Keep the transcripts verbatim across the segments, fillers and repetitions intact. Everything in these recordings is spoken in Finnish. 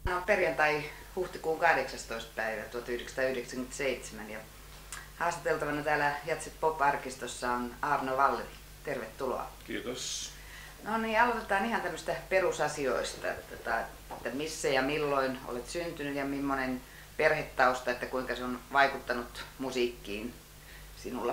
On perjantai huhtikuun kahdeksastoista päivä tuhatyhdeksänsataayhdeksänkymmentäseitsemän ja haastateltavana täällä Jatsit Pop-arkistossa on Aarno Valli. Tervetuloa. Kiitos. No niin, aloitetaan ihan tämmöistä perusasioista, että, että missä ja milloin olet syntynyt ja millainen perhetausta, että kuinka se on vaikuttanut musiikkiin sinulla.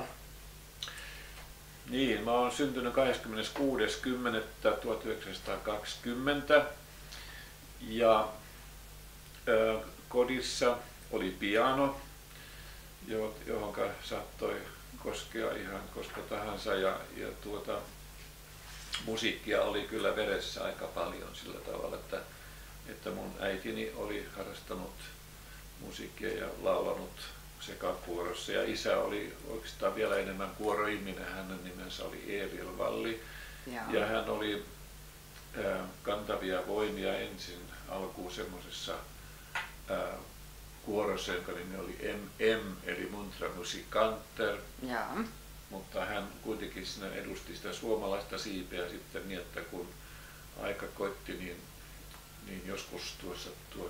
Niin, mä oon syntynyt kahdeskymmeneskuudes kymmenettä tuhatyhdeksänsataakaksikymmentä ja ö, kodissa oli piano, johon saattoi koskea ihan koska tahansa ja, ja tuota, musiikkia oli kyllä veressä aika paljon sillä tavalla, että, että mun äitini oli harrastanut musiikkia ja laulanut sekakuorossa ja isä oli oikeastaan vielä enemmän kuoroihminen, hänen nimensä oli Eeriel Valli. Jaa. Ja hän oli ää, kantavia voimia ensin alkuun semmoisessa kuorossa, jonka nimi oli M M eli Muntra Musikanter. Jaa. Mutta hän kuitenkin siinä edusti sitä suomalaista siipeä sitten niin, että kun aika koitti, niin, niin joskus tuossa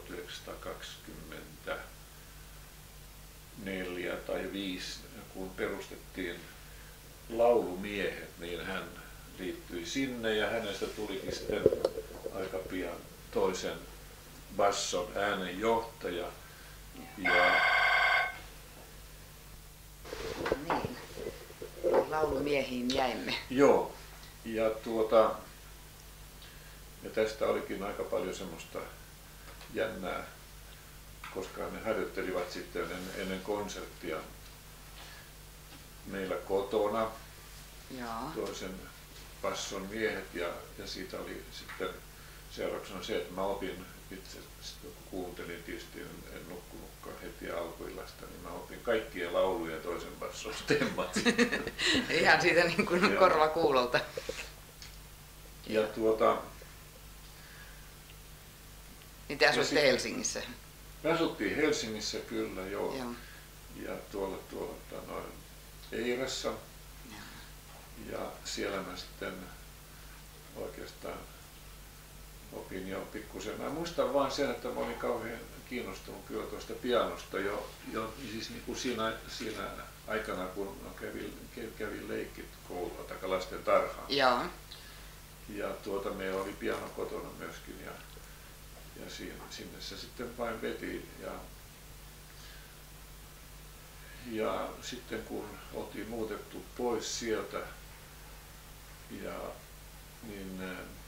tuhatyhdeksänsataakaksikymmentäneljä tai viisi, kun perustettiin Laulumiehet, niin hän liittyi sinne ja hänestä tulikin sitten aika pian toisen basson äänenjohtaja. Ja Niin. Laulumiehiin jäimme. Joo, ja, tuota, ja tästä olikin aika paljon semmoista jännää, koska ne harjoittelivat sitten ennen, ennen konserttia meillä kotona. Joo. Toisen basson miehet ja, ja siitä oli sitten seurauksena se, että mä opin itse, kun kuuntelin tietysti, en, en nukkunutkaan heti alkuillasta, niin mä opin kaikkien laulujen toisen basson stemmat. Ihan siitä niin kuin korva kuulolta. Ja tuota... Niin te asuitte sit, Helsingissä? Me asuttiin Helsingissä kyllä, joo. Joo. Ja tuolla tuolla noin Eiressä. Ja siellä mä sitten oikeastaan opin jo pikkusen. Mä muistan vain sen, että mä olin kauhean kiinnostunut kyllä tuosta pianosta jo, jo siis niin kuin siinä, siinä aikana, kun kävin, kävin leikit koulua tai lasten tarhaan. Joo. Ja tuota, meillä oli piano kotona myöskin ja, ja siinä, sinne se sitten vain veti. Ja, ja sitten kun oltiin muutettu pois sieltä, ja, niin,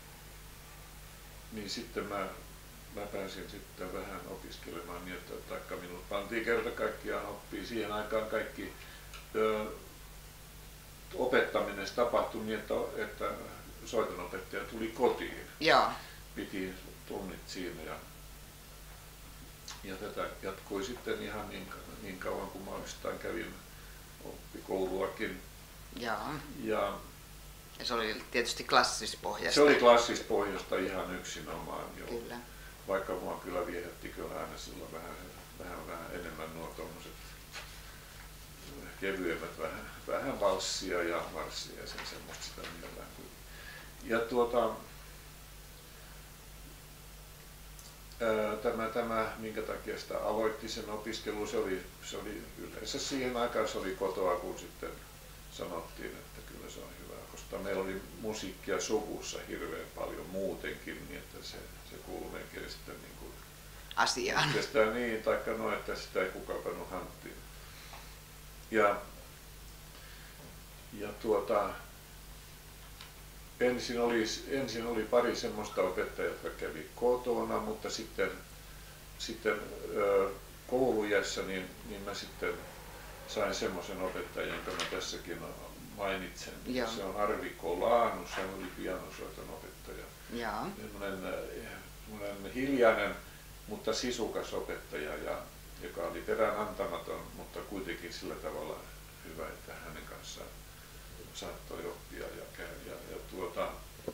niin sitten mä, mä pääsin sitten vähän opiskelemaan niin, että taikka minut pantiin kerta kaikkiaan oppii. Siihen aikaan kaikki ö, opettaminen tapahtui niin, että, että soitonopettaja tuli kotiin. Joo. Piti tunnit siinä ja, ja tätä jatkui sitten ihan niin, niin kauan kuin mä oikeastaan kävin oppikouluakin. Joo. Ja Ja se oli tietysti klassispohjasta. se oli klassispohjasta ihan yksinomaan, joo. Kyllä. Vaikka mua kyllä viehätti kyllä aina silloin vähän, vähän, vähän enemmän nuo tommoset kevyemmät, vähän, vähän valssia ja marssia ja sen semmoista sitä mielellään. Ja tuota, ää, tämä, tämä, minkä takia sitä aloitti sen opiskelu, se oli, se oli yleensä siihen aikaan se oli kotoa, kun sitten sanottiin, että kyllä se on hyvä, koska meillä oli musiikkia suvussa hirveän paljon muutenkin, niin että se, se kuului melkein sitten niin kuin asiaan. sitä niin, taikka no, että sitä ei kukaan pannut hanttiin. Ja, ja tuota, ensin oli, ensin oli pari semmoista opettajaa, jotka kävi kotona, mutta sitten, sitten ö, koulujässä niin, niin mä sitten sain semmoisen opettajan, jonka mä tässäkin mainitsen. Joo. Se on Arvi Kolanus, hän oli pianosoiton opettaja. Joo. Semmoinen hiljainen, mutta sisukas opettaja, ja, joka oli perään antamaton, mutta kuitenkin sillä tavalla hyvä, että hänen kanssaan saattoi oppia. Ja, ja, ja, tuota,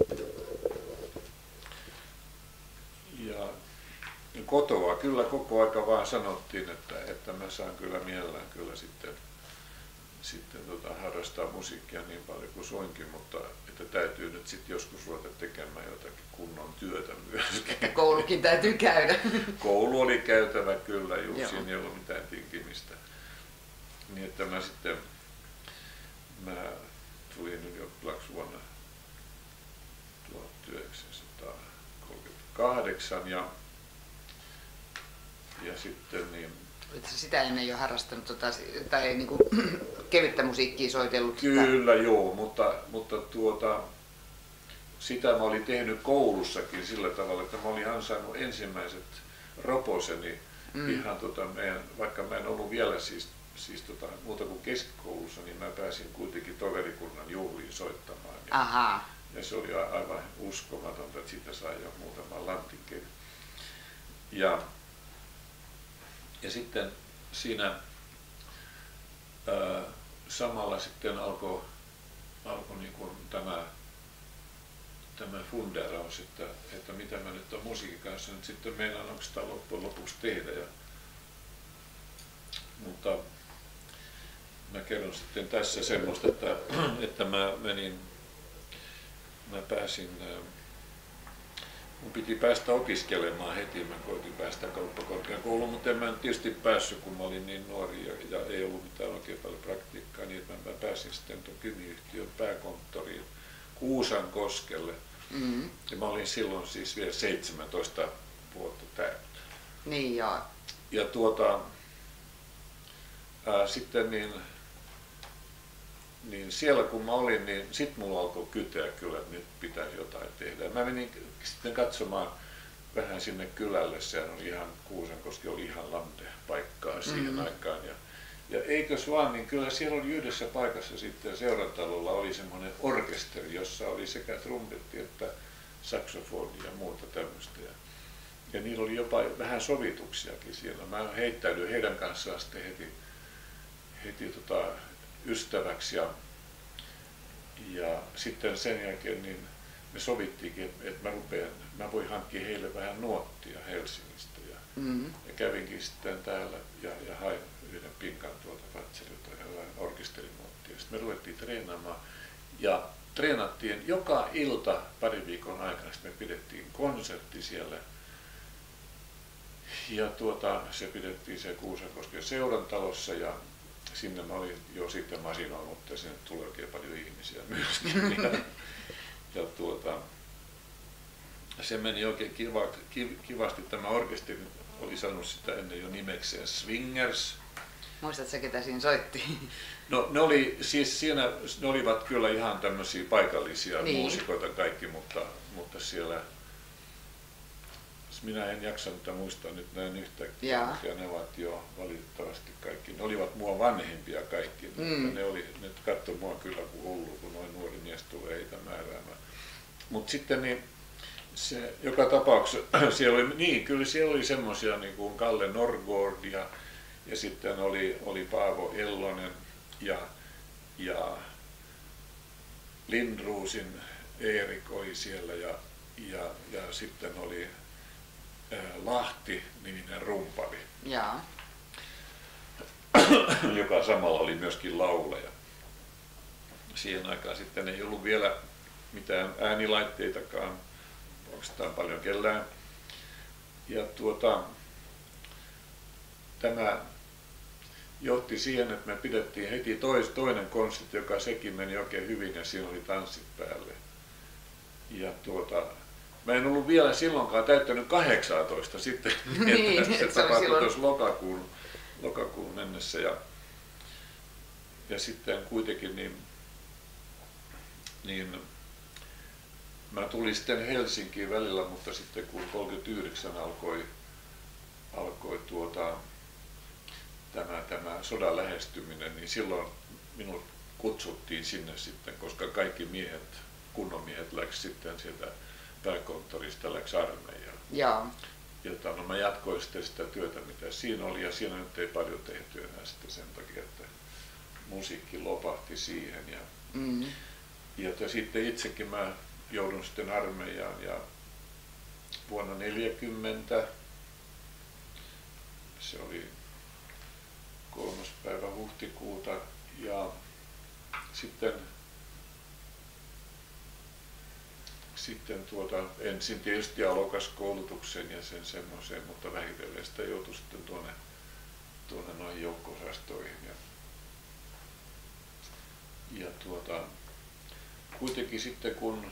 ja kotoa kyllä koko aika vaan sanottiin, että, että mä saan kyllä mielellään kyllä sitten, sitten tota, harrastaa musiikkia niin paljon kuin soinkin, mutta että täytyy nyt sitten joskus ruveta tekemään jotakin kunnon työtä myöskin. Koulukin täytyy käydä. Koulu oli käytävä kyllä, juu, Joo. siinä ei ollut mitään tinkimistä. Niin että mä sitten, mä tulin ylioppilaaksi vuonna tuhatyhdeksänsataakolmekymmentäkahdeksan ja, ja sitten niin... Oletko sitä ennen jo harrastanut tota, tai niin kuin, kevyttä musiikkia soitellut? Kyllä joo, mutta, mutta tuota, sitä mä olin tehnyt koulussakin sillä tavalla, että mä olin ansainnut ensimmäiset roposeni mm. ihan tota, meidän, vaikka mä en ollut vielä siis, siis tota, muuta kuin keskikoulussa, niin mä pääsin kuitenkin toverikunnan juhliin soittamaan. Ja, Aha. ja se oli aivan uskomatonta, että siitä sai jo muutaman lantikkeen. Ja, ja sitten siinä ää, samalla sitten alkoi alko niin kuin tämä tämä funderaus, että, että mitä mä nyt on musiikin kanssa nyt sitten meinaan oikeastaan loppujen lopuksi tehdä. Ja, mutta mä kerron sitten tässä semmoista, että, että mä menin, mä pääsin, mun piti päästä opiskelemaan heti, mä koitin päästä kauppakorkeakouluun, mutta en mä tietysti päässyt, kun mä olin niin nuori ja, ja ei ollut mitään oikein paljon praktiikkaa, niin että mä, mä pääsin sitten tuon Kymi-yhtiön pääkonttoriin Kuusankoskelle. Mm-hmm. Ja mä olin silloin siis vielä seitsemäntoista vuotta täyttä. Niin joo. Ja tuota, ää, sitten niin, niin siellä kun mä olin, niin sit mulla alkoi kyteä kyllä, että nyt pitäisi jotain tehdä. Mä menin sitten katsomaan vähän sinne kylälle, sehän oli ihan, Kuusankoski oli ihan lande-paikkaa siihen mm-hmm. aikaan. Ja, Ja eikös vaan, niin kyllä siellä oli yhdessä paikassa sitten seurantalolla oli semmoinen orkesteri, jossa oli sekä trumpetti että saksofoni ja muuta tämmöistä. Ja, ja niillä oli jopa vähän sovituksiakin siellä. Mä heittäydyin heidän kanssaan sitten heti, heti tota ystäväksi ja, ja sitten sen jälkeen niin me sovittiinkin, että, että mä, rupean, mä voin hankkia heille vähän nuottia Helsingistä. Ja, mm-hmm. ja kävinkin sitten täällä ja, ja hain yhden pinkan tuolta Fatserilta ja orkesterinuottia. Sitten me ruvettiin treenaamaan ja treenattiin joka ilta pari viikon aikana. Sitten me pidettiin konsertti siellä ja tuota, se pidettiin se Kuusankosken seurantalossa ja sinne mä olin jo sitten masinoinut, että sinne tuli oikein paljon ihmisiä myöskin. Ja, ja tuota, se meni oikein kiva, kivasti. Tämä orkesteri oli sanonut sitä ennen jo nimekseen Swingers. Muistatko, ketä siinä soitti? No ne, oli, siis siinä, ne olivat kyllä ihan tämmöisiä paikallisia niin. muusikoita kaikki, mutta, mutta siellä minä en jaksa niitä muistaa nyt näin yhtäkkiä, ja ne ovat jo valitettavasti kaikki. Ne olivat mua vanhempia kaikki, mm. mutta ne, oli, ne katsoi mua kyllä kuin hullu, kun noin nuori mies tulee heitä määräämään. Mutta sitten niin, se, joka tapauksessa siellä oli, niin, kyllä siellä oli semmoisia niin kuin Kalle Norgård ja, ja sitten oli, oli Paavo Ellonen ja, ja Lindruusin Erik oli siellä ja, ja, ja sitten oli ää, Lahti-niminen rumpali, Jaa. joka samalla oli myöskin laulaja. Siihen aikaan sitten ei ollut vielä mitään äänilaitteitakaan oikeastaan paljon kellään. Ja tuota, tämä johti siihen, että me pidettiin heti tois, toinen konsertti, joka sekin meni oikein hyvin ja siinä oli tanssit päälle. Ja tuota, mä en ollut vielä silloinkaan täyttänyt kahdeksantoista sitten, niin, että se, se tapahtui silloin tuossa lokakuun, lokakuun mennessä. Ja, ja sitten kuitenkin niin, niin mä tulin sitten Helsinkiin välillä, mutta sitten kun kolmekymmentäyhdeksän alkoi, alkoi tuota, tämä, tämä sodan lähestyminen, niin silloin minut kutsuttiin sinne sitten, koska kaikki miehet, kunnon miehet läks sitten sieltä pääkonttorista, läks armeijaan. Joo. Ja no, mä jatkoin sitten sitä työtä, mitä siinä oli, ja siinä nyt ei paljon tehty enää sitten sen takia, että musiikki lopahti siihen. Ja, mm-hmm. ja sitten itsekin mä joudun sitten armeijaan ja vuonna neljäkymmentä, se oli kolmas päivä huhtikuuta ja sitten Sitten tuota, ensin tietysti alokaskoulutuksen ja sen semmoiseen, mutta vähitellen sitä joutui sitten tuonne, tuonne noihin joukko-osastoihin. Ja, ja tuota, kuitenkin sitten kun,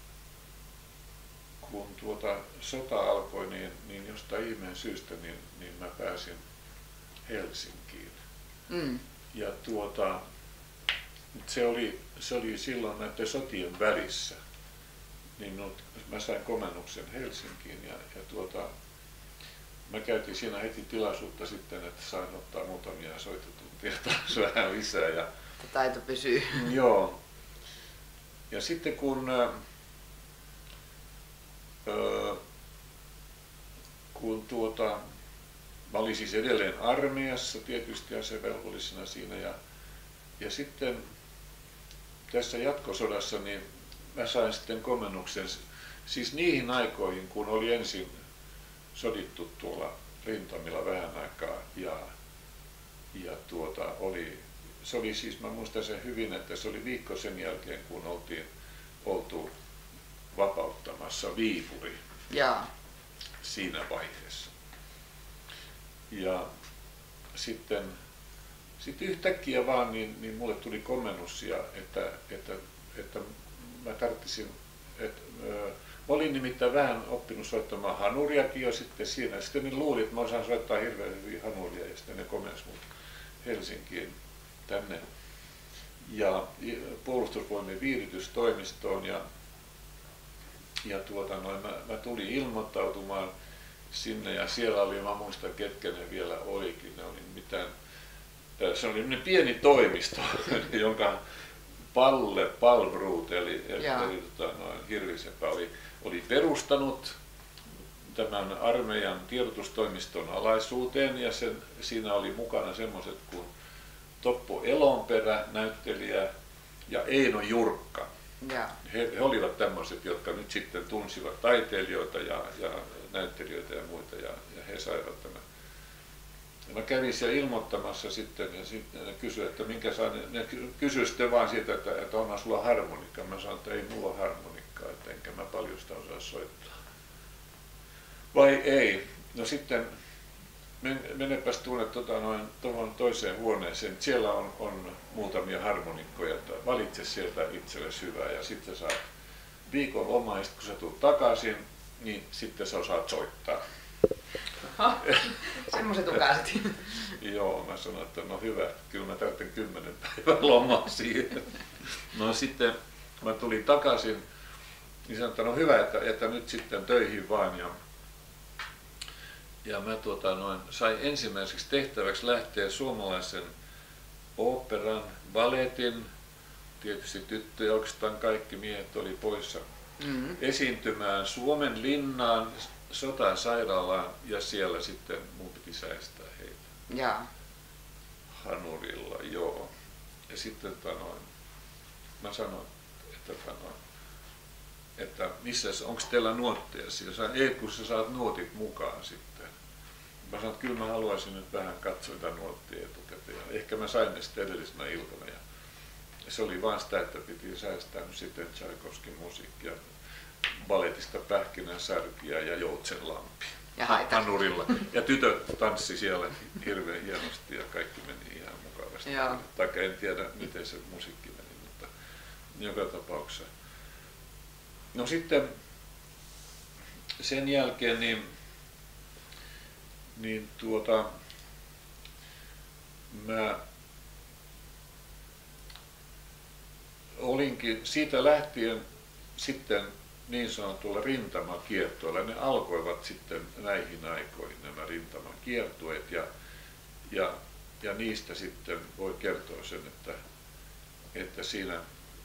kun tuota sota alkoi, niin, niin jostain ihmeen syystä niin, niin mä pääsin Helsinkiin. Mm. Ja tuota, se oli, se oli silloin näiden sotien välissä. Niin no, mä sain komennuksen Helsinkiin ja, ja tuota, mä käytin siinä heti tilaisuutta sitten, että sain ottaa muutamia soittotuntia taas vähän lisää. Ja, taito pysyy. Joo. Ja sitten kun, öö, kun tuota, mä olin siis edelleen armeijassa tietysti asevelvollisena siinä ja, ja sitten tässä jatkosodassa niin mä sain sitten komennuksen siis niihin aikoihin, kun oli ensin sodittu tuolla rintamilla vähän aikaa ja, ja tuota, oli, se oli siis, mä muistan sen hyvin, että se oli viikko sen jälkeen, kun oltiin oltu vapauttamassa Viipuri ja. siinä vaiheessa. Ja sitten, sitten yhtäkkiä vaan niin, niin mulle tuli komennus, ja että, että, että mä tarvitsin, että ö, olin nimittäin vähän oppinut soittamaan hanuriakin jo sitten siinä. Sitten ne luuli, että mä osaan soittaa hirveän hyvin hanuria ja sitten ne komensi mut Helsinkiin tänne ja puolustusvoimien viihdytystoimistoon ja, ja tuota noin, mä, mä tulin ilmoittautumaan sinne ja siellä oli, mä muistan ketkä ne vielä olikin, ne oli mitään, se oli pieni toimisto, jonka Palle Palmroth eli, eli, eli tota, noin, Hirvisepä oli, oli perustanut tämän armeijan tiedotustoimiston alaisuuteen ja sen, siinä oli mukana semmoiset kuin Toppo Elonperä, näyttelijä, ja Eino Jurkka. Ja. He, he olivat tämmöiset, jotka nyt sitten tunsivat taiteilijoita ja, ja näyttelijöitä ja muita ja, ja he saivat tämän. Ja mä kävin siellä ilmoittamassa sitten ja sitten ne kysyivät, että minkä saa, ne kysyivät sitten vaan siitä, että, että onhan sulla harmonikka. Mä sanoin, että ei mulla ole harmonikkaa, että enkä mä paljon sitä osaa soittaa. Vai ei? No sitten men, menepäs tuonne tota, noin, tuohon toiseen huoneeseen. Siellä on, on muutamia harmonikkoja, että valitse sieltä itsellesi hyvää ja sitten saat viikon lomaa ja kun sä tulet takaisin, niin sitten sä osaat soittaa. Semmoiset ukaasit. Joo, mä sanoin, että no hyvä, kyllä mä täytän kymmenen päivän lomaa siihen. No sitten mä tulin takaisin, niin sanoin, että no hyvä, että, että nyt sitten töihin vaan. Ja, ja mä tuota, noin, sain ensimmäiseksi tehtäväksi lähteä suomalaisen oopperan, balletin, tietysti tyttöjä, oikeastaan kaikki miehet oli poissa, mm-hmm. esiintymään Suomen linnaan, sotasairaalaan ja siellä sitten mun piti säästää heitä. Ja. Hanurilla, joo. Ja sitten tanoin, mä sanoin, että, tanoin, että missä, onko teillä nuotteja siellä? Sanoin, ei, kun sä saat nuotit mukaan sitten. Mä sanoin, että kyllä mä haluaisin nyt vähän katsoa tätä nuottia etukäteen. Ehkä mä sain ne sitten edellisenä iltana. Ja se oli vaan sitä, että piti säästää nyt sitten Tchaikovskin musiikkia. Balletista Pähkinänsärkiä ja Joutsenlampi ja hanurilla. Ja tytöt tanssi siellä hirveän hienosti ja kaikki meni ihan mukavasti. Taikka en tiedä miten se musiikki meni, mutta joka tapauksessa. No sitten sen jälkeen niin, niin tuota, mä olinkin siitä lähtien sitten niin sanotulla rintamakiertueella. Ne alkoivat sitten näihin aikoihin nämä rintamakiertueet ja, ja, ja niistä sitten voi kertoa sen, että, että siinä,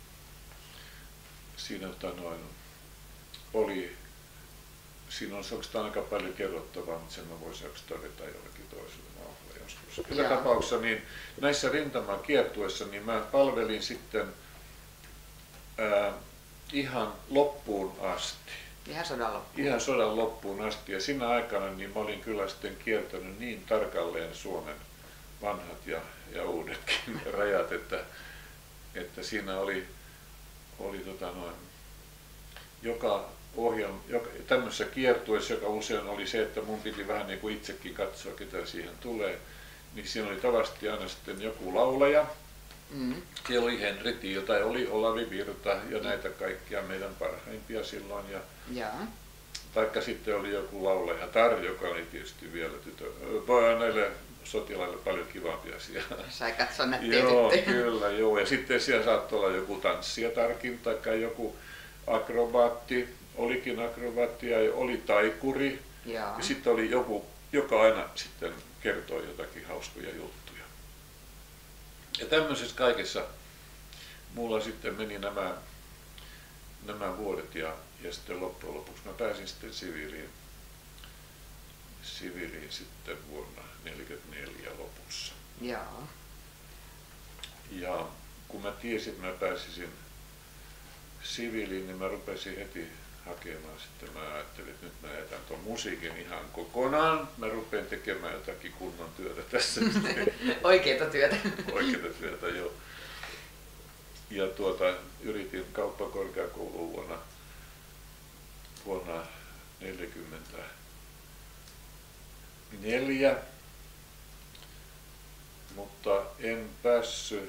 siinä noin, oli, siinä on oikeastaan aika paljon kerrottavaa, mutta sen mä voisin todeta jollakin toisella nauhalla joskus. Joka tapauksessa niin näissä rintamakiertueissa niin mä palvelin sitten ää, ihan loppuun asti. Ihan sodan loppuun. Ihan sodan loppuun asti. Ja siinä aikana niin mä olin kyllä sitten kiertänyt niin tarkalleen Suomen. Mä vanhat ja, ja uudetkin rajat, että, että siinä oli, oli tota noin, joka ohjelma, joka, tämmöisessä kiertueessa, joka usein oli se, että mun piti vähän niin kuin itsekin katsoa, ketä siihen tulee, niin siinä oli tavasti aina sitten joku laulaja. Mm. Siellä oli Henri Tiiltä ja oli Olavi Virta ja näitä kaikkia meidän parhaimpia silloin. Ja, ja. Taikka sitten oli joku laulaja Tar, joka oli tietysti vielä tytö, näille sotilaille paljon kivampi asia. Sai katsoa ne joo, kyllä, joo. Ja sitten siellä saattoi olla joku tanssijatarkin tai joku akrobaatti, olikin akrobaatti ja oli taikuri. Ja, ja sitten oli joku, joka aina sitten kertoi jotakin hauskoja juttuja. Ja tämmöisessä kaikessa mulla sitten meni nämä, nämä vuodet ja, ja sitten loppujen lopuksi mä pääsin sitten siviiliin, siviiliin sitten vuonna neljäkymmentäneljä lopussa. Jaa. Ja kun mä tiesin, että mä pääsisin siviiliin, niin mä rupesin heti hakemaan sitten. Mä ajattelin, että nyt mä jätän tuon musiikin ihan kokonaan. Mä rupean tekemään jotakin kunnon työtä tässä. Oikeita työtä. Oikeita työtä, joo. Ja tuota, yritin kauppakorkeakouluun vuonna, vuonna neljäkymmentäneljä, mutta en päässyt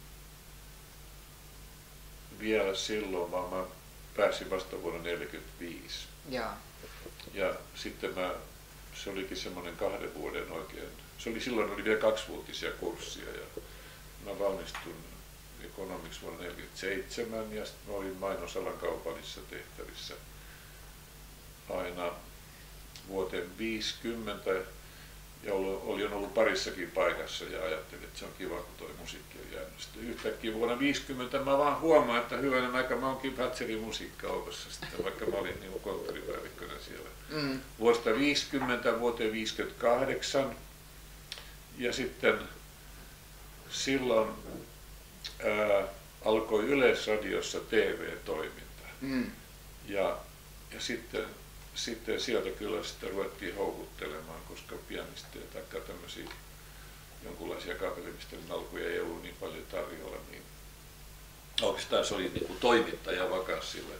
vielä silloin, vaan mä pääsin vasta vuonna neljäkymmentäviisi. Ja, ja sitten mä, se olikin semmoinen kahden vuoden oikein, se oli silloin oli vielä kaksivuotisia kurssia ja mä valmistuin ekonomiksi vuonna neljäkymmentäseitsemän ja sitten mä olin mainosalan kaupallisissa tehtävissä aina vuoteen viisikymmentä ja olin ollut parissakin paikassa ja ajattelin, että se on kiva, kun toi musiikki on jäänyt. Sitten yhtäkkiä vuonna viisikymmentä mä vaan huomaan, että hyvänä aika mä oonkin Fatserin musiikkikaupassa sitten, vaikka mä olin niin konttoripäällikkönä siellä. Mm. Vuodesta viisikymmentä vuoteen viisikymmentäkahdeksan ja sitten silloin ää, alkoi Yleisradiossa T V-toiminta. Mm. Ja, ja sitten Sitten sieltä kyllä sitten ruvettiin houkuttelemaan, koska pianisteja tai tämmöisiä jonkunlaisia kaapelimistelin alkuja ei ollut niin paljon tarjolla, niin oikeastaan se oli niin kuin toimittaja vakas sille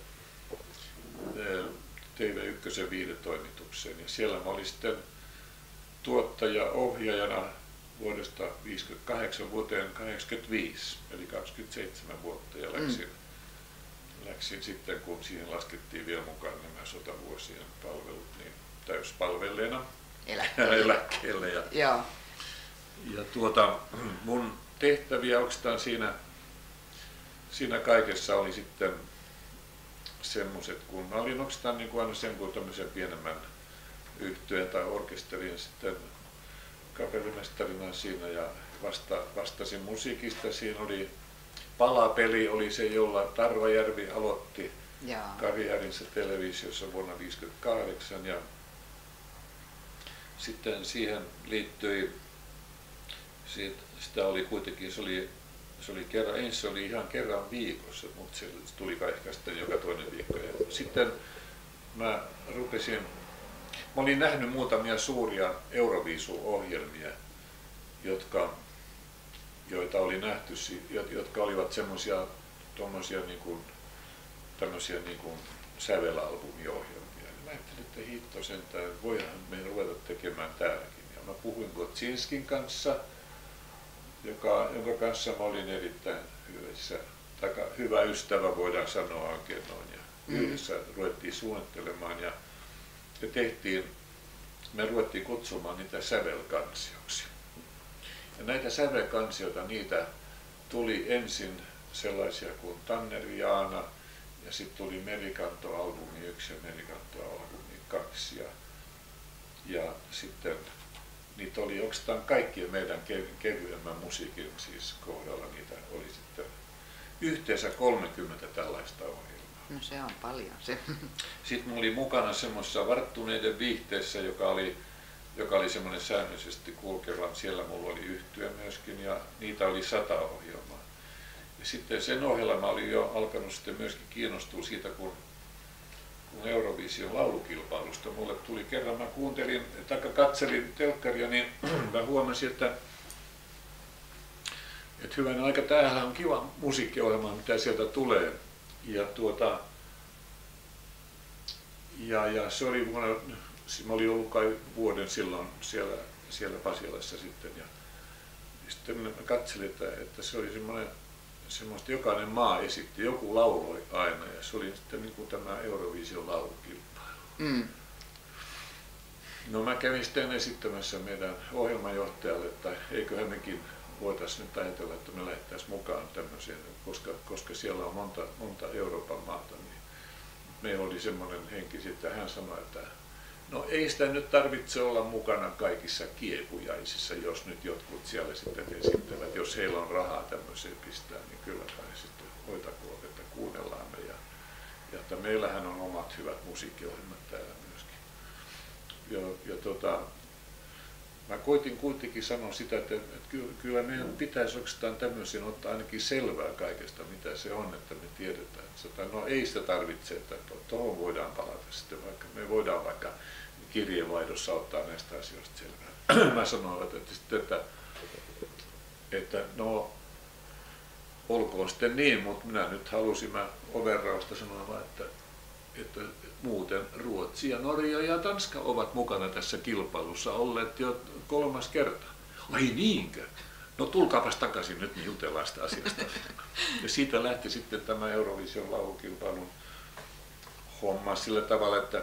T V yksi viihdetoimitukseen. Ja siellä mä olin sitten tuottaja-ohjaajana vuodesta viisikymmentäkahdeksan vuoteen kahdeksankymmentäviisi, eli kaksikymmentäseitsemän vuotta ja läksin. Mm. Läksin sitten, kun siihen laskettiin vielä mukaan nämä sotavuosien palvelut, niin täyspalvelleena eläkkeelle. eläkkeelle. Ja, ja. ja tuota, mun tehtäviä oikeastaan siinä, siinä kaikessa oli sitten semmoiset, kun mä olin oikeastaan niin kuin aina sen kuin tämmöisen pienemmän yhtyeen tai orkesterin sitten kapellimestarina siinä ja vasta, vastasin musiikista. Siinä oli Palapeli oli se, jolla Tarvajärvi aloitti Jaa. karjäärinsä televisiossa vuonna viisikymmentäkahdeksan ja sitten siihen liittyi, siitä, sitä oli kuitenkin, se oli, se oli kerran, ensin se oli ihan kerran viikossa, mutta se tuli ehkä sitten joka toinen viikko. Ja sitten mä rupesin, mä olin nähnyt muutamia suuria Euroviisu-ohjelmia, jotka joita oli nähty, jotka olivat semmoisia tommosia niin kuin tämmöisiä niin kuin sävelalbumiohjelmia. Ja mä ajattelin, että hitto sentään, voihan meidän ruveta tekemään täälläkin. Ja mä puhuin Godzinskin kanssa, joka, jonka kanssa mä olin erittäin hyvissä, tai hyvä ystävä voidaan sanoa oikein noin. Ja mm. yhdessä ruvettiin suunnittelemaan ja, ja tehtiin, me ruvettiin kutsumaan niitä sävelkansioksi. Ja näitä sävelkansioita, niitä tuli ensin sellaisia kuin Tanneri Jaana ja sitten tuli Merikanto-albumi yksi ja Merikanto-albumi kaksi. Ja, ja sitten niitä oli oikeastaan kaikkien meidän kevyemmän musiikin siis kohdalla, niitä oli sitten yhteensä kolmekymmentä tällaista ohjelmaa. No se on paljon se. Sitten mä olin mukana semmoisessa Varttuneiden viihteessä, joka oli joka oli semmoinen säännöllisesti kulkeva. Siellä mulla oli yhtye myöskin ja niitä oli sata ohjelmaa. Ja sitten sen ohella mä olin jo alkanut sitten myöskin kiinnostua siitä, kun, kun Euroviision laulukilpailusta mulle tuli kerran, mä kuuntelin tai katselin telkkaria, niin mä huomasin, että Et hyvänä aika, tämähän on kiva musiikkiohjelma, mitä sieltä tulee. Ja tuota, ja, ja se oli vuonna, mä olin ollut kai vuoden silloin siellä, siellä Pasilassa sitten. Ja sitten mä katselin, että, että se oli semmoinen, semmoista, jokainen maa esitti, joku lauloi aina, ja se oli sitten niin kuin tämä Eurovision laulukilpailu. Mm. No mä kävin sitten esittämässä meidän ohjelmanjohtajalle, että eiköhän mekin voitaisiin nyt ajatella, että me lähdettäisiin mukaan tämmöiseen, koska, koska siellä on monta, monta Euroopan maata, niin meillä oli semmoinen henki sitten, hän sanoi, että no ei sitä nyt tarvitse olla mukana kaikissa kiekujaisissa, jos nyt jotkut siellä sitten esittävät, jos heillä on rahaa tämmöiseen pistää, niin kyllä kai sitten hoitakoon, että kuunnellaan me. Ja, ja että meillähän on omat hyvät musiikkiohjelmat täällä myöskin. Ja, ja tota, mä koitin kuitenkin sanoa sitä, että, että kyllä meidän pitäisi oikeastaan tämmöisen ottaa ainakin selvää kaikesta, mitä se on, että me tiedetään. Että no ei sitä tarvitse, että tuohon voidaan palata sitten, vaikka me voidaan vaikka kirjeenvaihdossa ottaa näistä asioista selvää. Mä sanoin, että, sitten, että, että no olkoon sitten niin, mutta minä nyt halusin, mä overrausta sanoa vaan, että, että muuten Ruotsi ja Norja ja Tanska ovat mukana tässä kilpailussa olleet jo kolmas kerta. Ai niinkö? No tulkaapas takaisin nyt, niin jutellaan sitä asiasta. Ja siitä lähti sitten tämä Eurovision laulukilpailun homma sillä tavalla, että,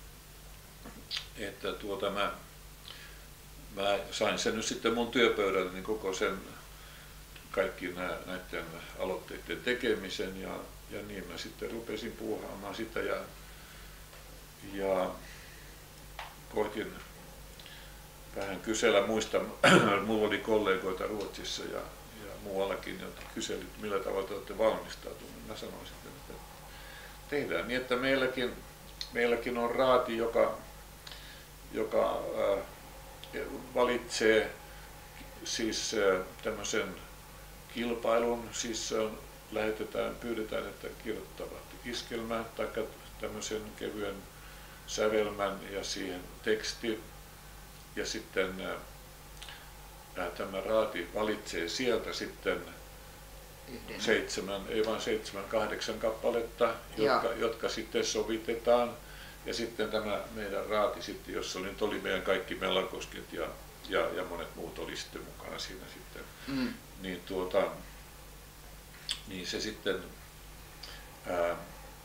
että tuota mä, mä sain sen nyt sitten mun työpöydälle niin koko sen kaikki nää, näiden aloitteiden tekemisen ja, ja niin mä sitten rupesin puuhaamaan sitä ja Ja koitin vähän kysellä muista, mulla oli kollegoita Ruotsissa ja, ja muuallakin, jotka kyselit, millä tavalla te olette valmistautuneet. Mä sanoin sitten, että tehdään niin, että meilläkin, meilläkin on raati, joka, joka äh, valitsee siis äh, tämmöisen kilpailun, siis äh, lähetetään, pyydetään, että kirjoittavat iskelmää tai tämmöisen kevyen sävelmän ja siihen teksti ja sitten ää, tämä raati valitsee sieltä sitten Yhden. seitsemän, ei vaan seitsemän, kahdeksan kappaletta, jotka, jotka sitten sovitetaan ja sitten tämä meidän raati sitten, jossa nyt oli meidän kaikki Mellankosket ja, ja, ja monet muut oli sitten mukana siinä sitten, mm. niin, tuota, niin se sitten ää,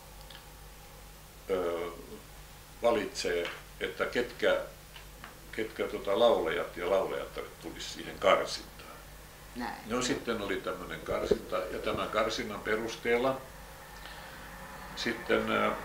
ö, valitsee, että ketkä, ketkä tota laulajat ja laulajat tulisi siihen karsintaan. Näin. No sitten oli tämmöinen karsinta ja tämän karsinnan perusteella sitten ää,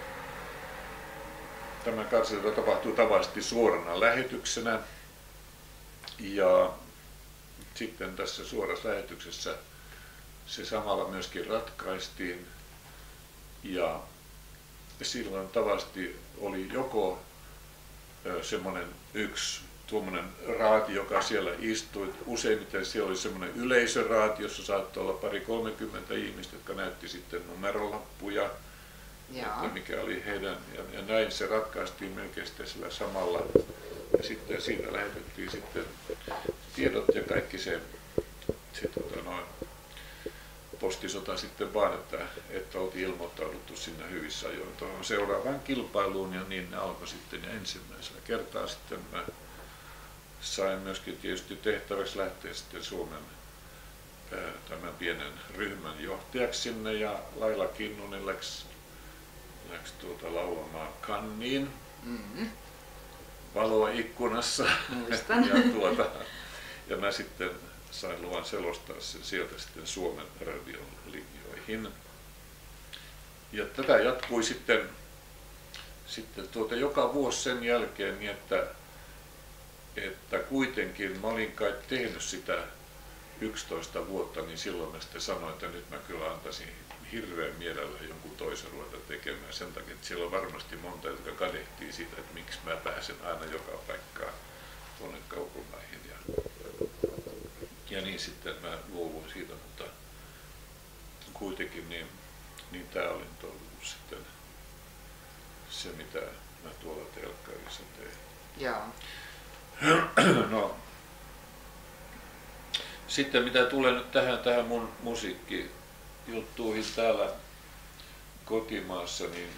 tämä karsinta tapahtuu tavallisesti suorana lähetyksenä ja sitten tässä suorassa lähetyksessä se samalla myöskin ratkaistiin ja silloin tavallisesti oli joko semmoinen yksi tuommoinen raati, joka siellä istui. Useimmiten siellä oli semmoinen yleisöraati, jossa saattoi olla pari kolmekymmentä ihmistä, jotka näytti sitten numerolappuja, että mikä oli heidän. Ja, ja näin se ratkaistiin melkein sillä samalla. Ja sitten siitä lähetettiin sitten tiedot ja kaikki se, se tota noin, postisota sitten vaan, että, että oltiin ilmoittauduttu sinne hyvissä ajoin tuohon seuraavaan kilpailuun ja niin ne alkoi sitten ja ensimmäisellä kertaa sitten mä sain myöskin tietysti tehtäväksi lähteä sitten Suomen ää, tämän pienen ryhmän johtajaksi sinne ja Laila Kinnunen läks, läks tuota laulamaan Kanniin mm-hmm. valoa ikkunassa ja, tuota, ja mä sitten sain luvan selostaa sen sieltä sitten Suomen radiolinjoihin. Ja tätä jatkui sitten, sitten tuota joka vuosi sen jälkeen niin, että, että kuitenkin mä olin kai tehnyt sitä yksitoista vuotta, niin silloin mä sitten sanoin, että nyt mä kyllä antaisin hirveän mielellä jonkun toisen ruveta tekemään sen takia, että siellä on varmasti monta, jotka kadehtii siitä, että miksi mä pääsen aina joka paikkaan tuonne kaupunkiin. Ja, ja niin sitten mä luovuin siitä, mutta kuitenkin niin, niin tää oli ollut sitten se, mitä mä tuolla telkkarissa tein. Joo. No, Sitten mitä tulee nyt tähän, tähän mun musiikkijuttuihin täällä kotimaassa, niin,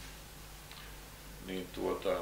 niin tuota,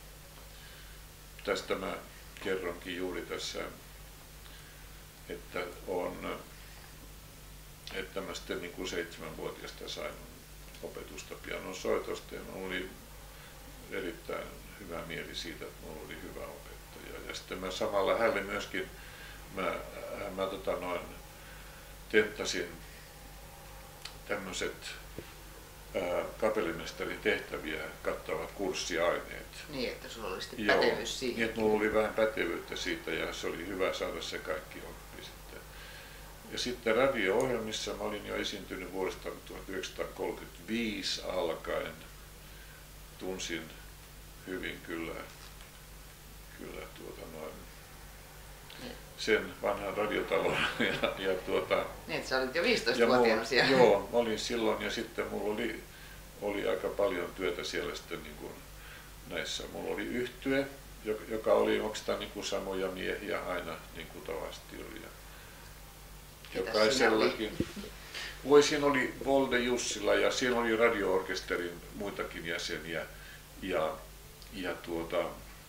tästä mä kerronkin juuri tässä, että on, että mä sitten niin kuin seitsemänvuotiaasta sain opetusta pianon soitosta ja mulla oli erittäin hyvä mieli siitä, että mulla oli hyvä opettaja. Ja sitten mä samalla hänelle myöskin, mä, mä tota noin, tenttasin tämmöiset kapellimestarin tehtäviä kattavat kurssiaineet. Niin, että sulla oli sitten pätevyys siihen. Niin, että mulla oli vähän pätevyyttä siitä ja se oli hyvä saada se kaikki oppi sitten. Ja sitten radio-ohjelmissa mä olin jo esiintynyt vuodesta tuhatyhdeksänsataakolmekymmentäviisi alkaen. Tunsin hyvin kyllä, kyllä tuota noin, sen vanhan radiotalon ja, ja tuota... Niin, että sä olit jo viisitoistavuotiaana siellä. Joo, mä olin silloin ja sitten mulla oli, oli aika paljon työtä siellä sitten niin kuin näissä. Mulla oli yhtye, joka oli oikeastaan niin kuin samoja miehiä aina niin kuin tavasti oli. Ja jokaisellakin. Voi, siinä oli Volde Jussila ja siinä oli radio-orkesterin muitakin jäseniä. Ja, ja, tuota,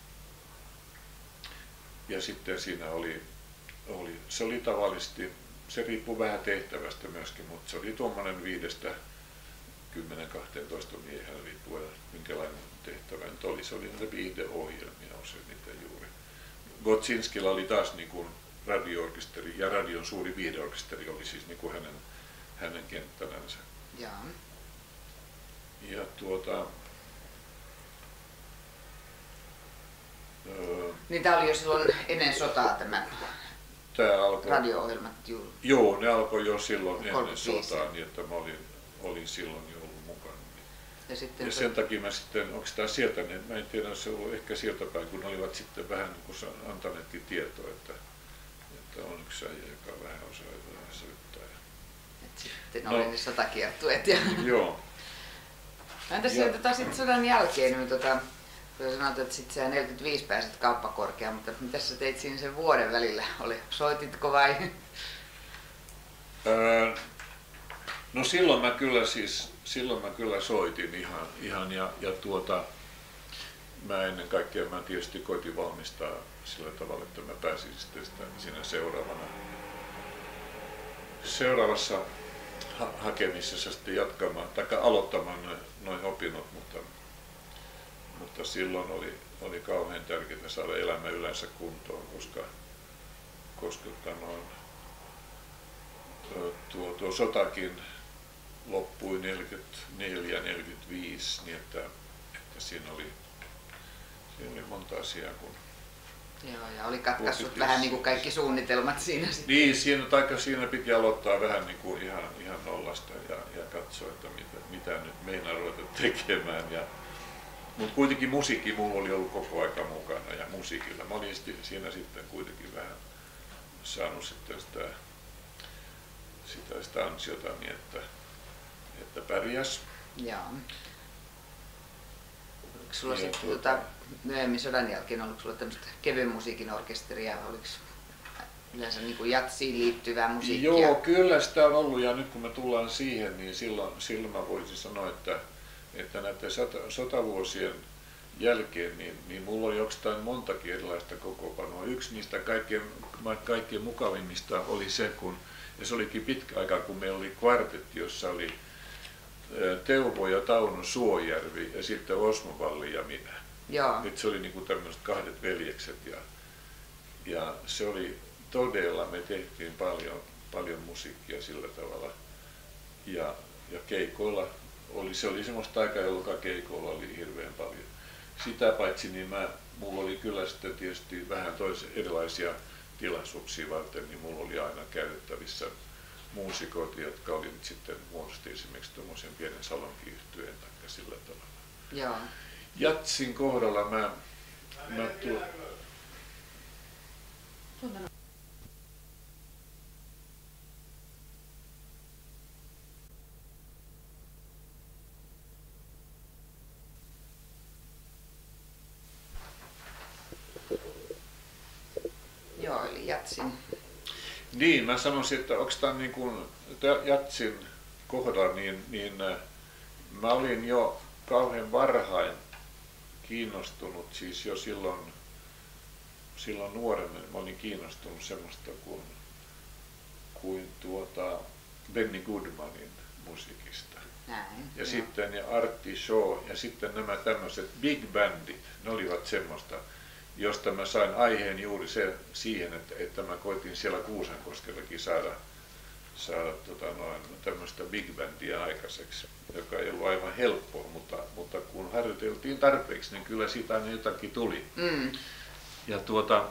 ja sitten siinä oli, oli, se oli tavallisesti, se riippui vähän tehtävästä myöskin, mutta se oli tuommoinen viidestä kymmenen kahteentoista miehen riippuen minkälainen tehtävä nyt oli. Se oli näitä viihdeohjelmia useimmiten juuri. Gotsinskilla oli taas niin kuin radio-orkesteri ja radion suuri viihdeorkesteri oli siis niin kuin hänen, hänen kenttänsä. Jaa. Ja tuota, niin tämä oli jo silloin ennen sotaa tämä radio-ohjelmat? Juu. Joo, ne alkoi jo silloin ennen sotaa, niin että mä olin, olin silloin jo ollut mukana. Ja, sitten ja sen takia mä sitten, onko tämä sieltä, niin mä en tiedä, se on ollut ehkä sieltä päin, kun olivat sitten vähän niin kuin antaneetkin tietoa, että, että on yksi äijä, joka vähän osaa jotain soittaa. Et sitten no, oli ne sotakiertueet. Ja... Joo. Entäs ja... tota, sitten sodan jälkeen, niin tota, kun sanoit, että sitten sä neljäkymmentäviisi pääsit kauppakorkeaan, mutta mitä sä teit siinä sen vuoden välillä? Oli, soititko vai? Öö, no silloin mä kyllä siis, silloin mä kyllä soitin ihan, ihan ja, ja tuota, mä ennen kaikkea mä tietysti koitin valmistaa sillä tavalla, että mä pääsin sitten sitä siinä seuraavana, seuraavassa ha- hakemisessa sitten jatkamaan tai aloittamaan noin, noin opinnot, mutta Mutta silloin oli, oli kauhean tärkeää saada elämä yleensä kuntoon, koska, koska noin, tuo, tuo sotakin loppui neljäkymmentäneljä neljäkymmentäviisi, niin että, että siinä, oli, siinä oli monta asiaa. Kun Joo, ja oli katkaissut vähän niin kuin kaikki suunnitelmat siinä sitten. Niin, siinä, taikka siinä piti aloittaa vähän niin kuin ihan, ihan nollasta ja, ja katsoa, että mitä, mitä nyt meinaa ruveta tekemään. Ja, mutta kuitenkin musiikki mulla oli ollut koko aika mukana ja musiikilla. Mä olin siinä sitten kuitenkin vähän saanut sitten sitä, sitä, sitä ansiota niin, että, että pärjäs. Joo. Oliko sulla ja sitten tuota, myöhemmin sodan jälkeen, oliko sulla tämmöistä kevyen musiikin orkesteria, oliko yleensä niin kuin jatsiin liittyvää musiikkia? Joo, kyllä sitä on ollut ja nyt kun me tullaan siihen, niin silloin, silloin mä voisin sanoa, että että näiden sota, sotavuosien jälkeen, niin, niin mulla oli oikeastaan montakin erilaista kokoopanoa. Yksi niistä kaikkein, kaikkein mukavimmista oli se, kun, ja se olikin pitkä aika, kun meillä oli kvartetti, jossa oli Teuvo ja Tauno Suojärvi ja sitten Osmo Valli ja minä. Joo. Nyt se oli niin kuin tämmöiset kahdet veljekset ja, ja se oli todella, me tehtiin paljon, paljon musiikkia sillä tavalla ja, ja keikoilla. Oli, se oli semmoista aikaa, jolloin keikoilla oli hirveän paljon. Sitä paitsi niin mä, mulla oli kyllä sitten tietysti vähän toisia erilaisia tilaisuuksia varten, niin mulla oli aina käytettävissä muusikoita, jotka oli nyt sitten muodosti esimerkiksi tuommoisen pienen salonkiyhtyeen tai sillä tavalla. Joo. Jatsin kohdalla mä, mä tuo... Joo, eli jatsin. Niin, mä sanoisin, että onko tämä niin kuin jatsin kohdalla, niin, niin mä olin jo kauhean varhain kiinnostunut, siis jo silloin, silloin nuorena mä olin kiinnostunut semmoista kuin, kuin tuota Benny Goodmanin musiikista. Näin, ja joo. sitten ja Artie Shaw ja sitten nämä tämmöiset big bandit, ne olivat semmoista, josta mä sain aiheen juuri se, siihen, että, että mä koitin siellä Kuusankoskellakin saada, saada tota noin, tämmöistä big bandia aikaiseksi, joka ei ollut aivan helppoa, mutta, mutta kun harjoiteltiin tarpeeksi, niin kyllä siitä aina jotakin tuli. Mm. Ja tuota,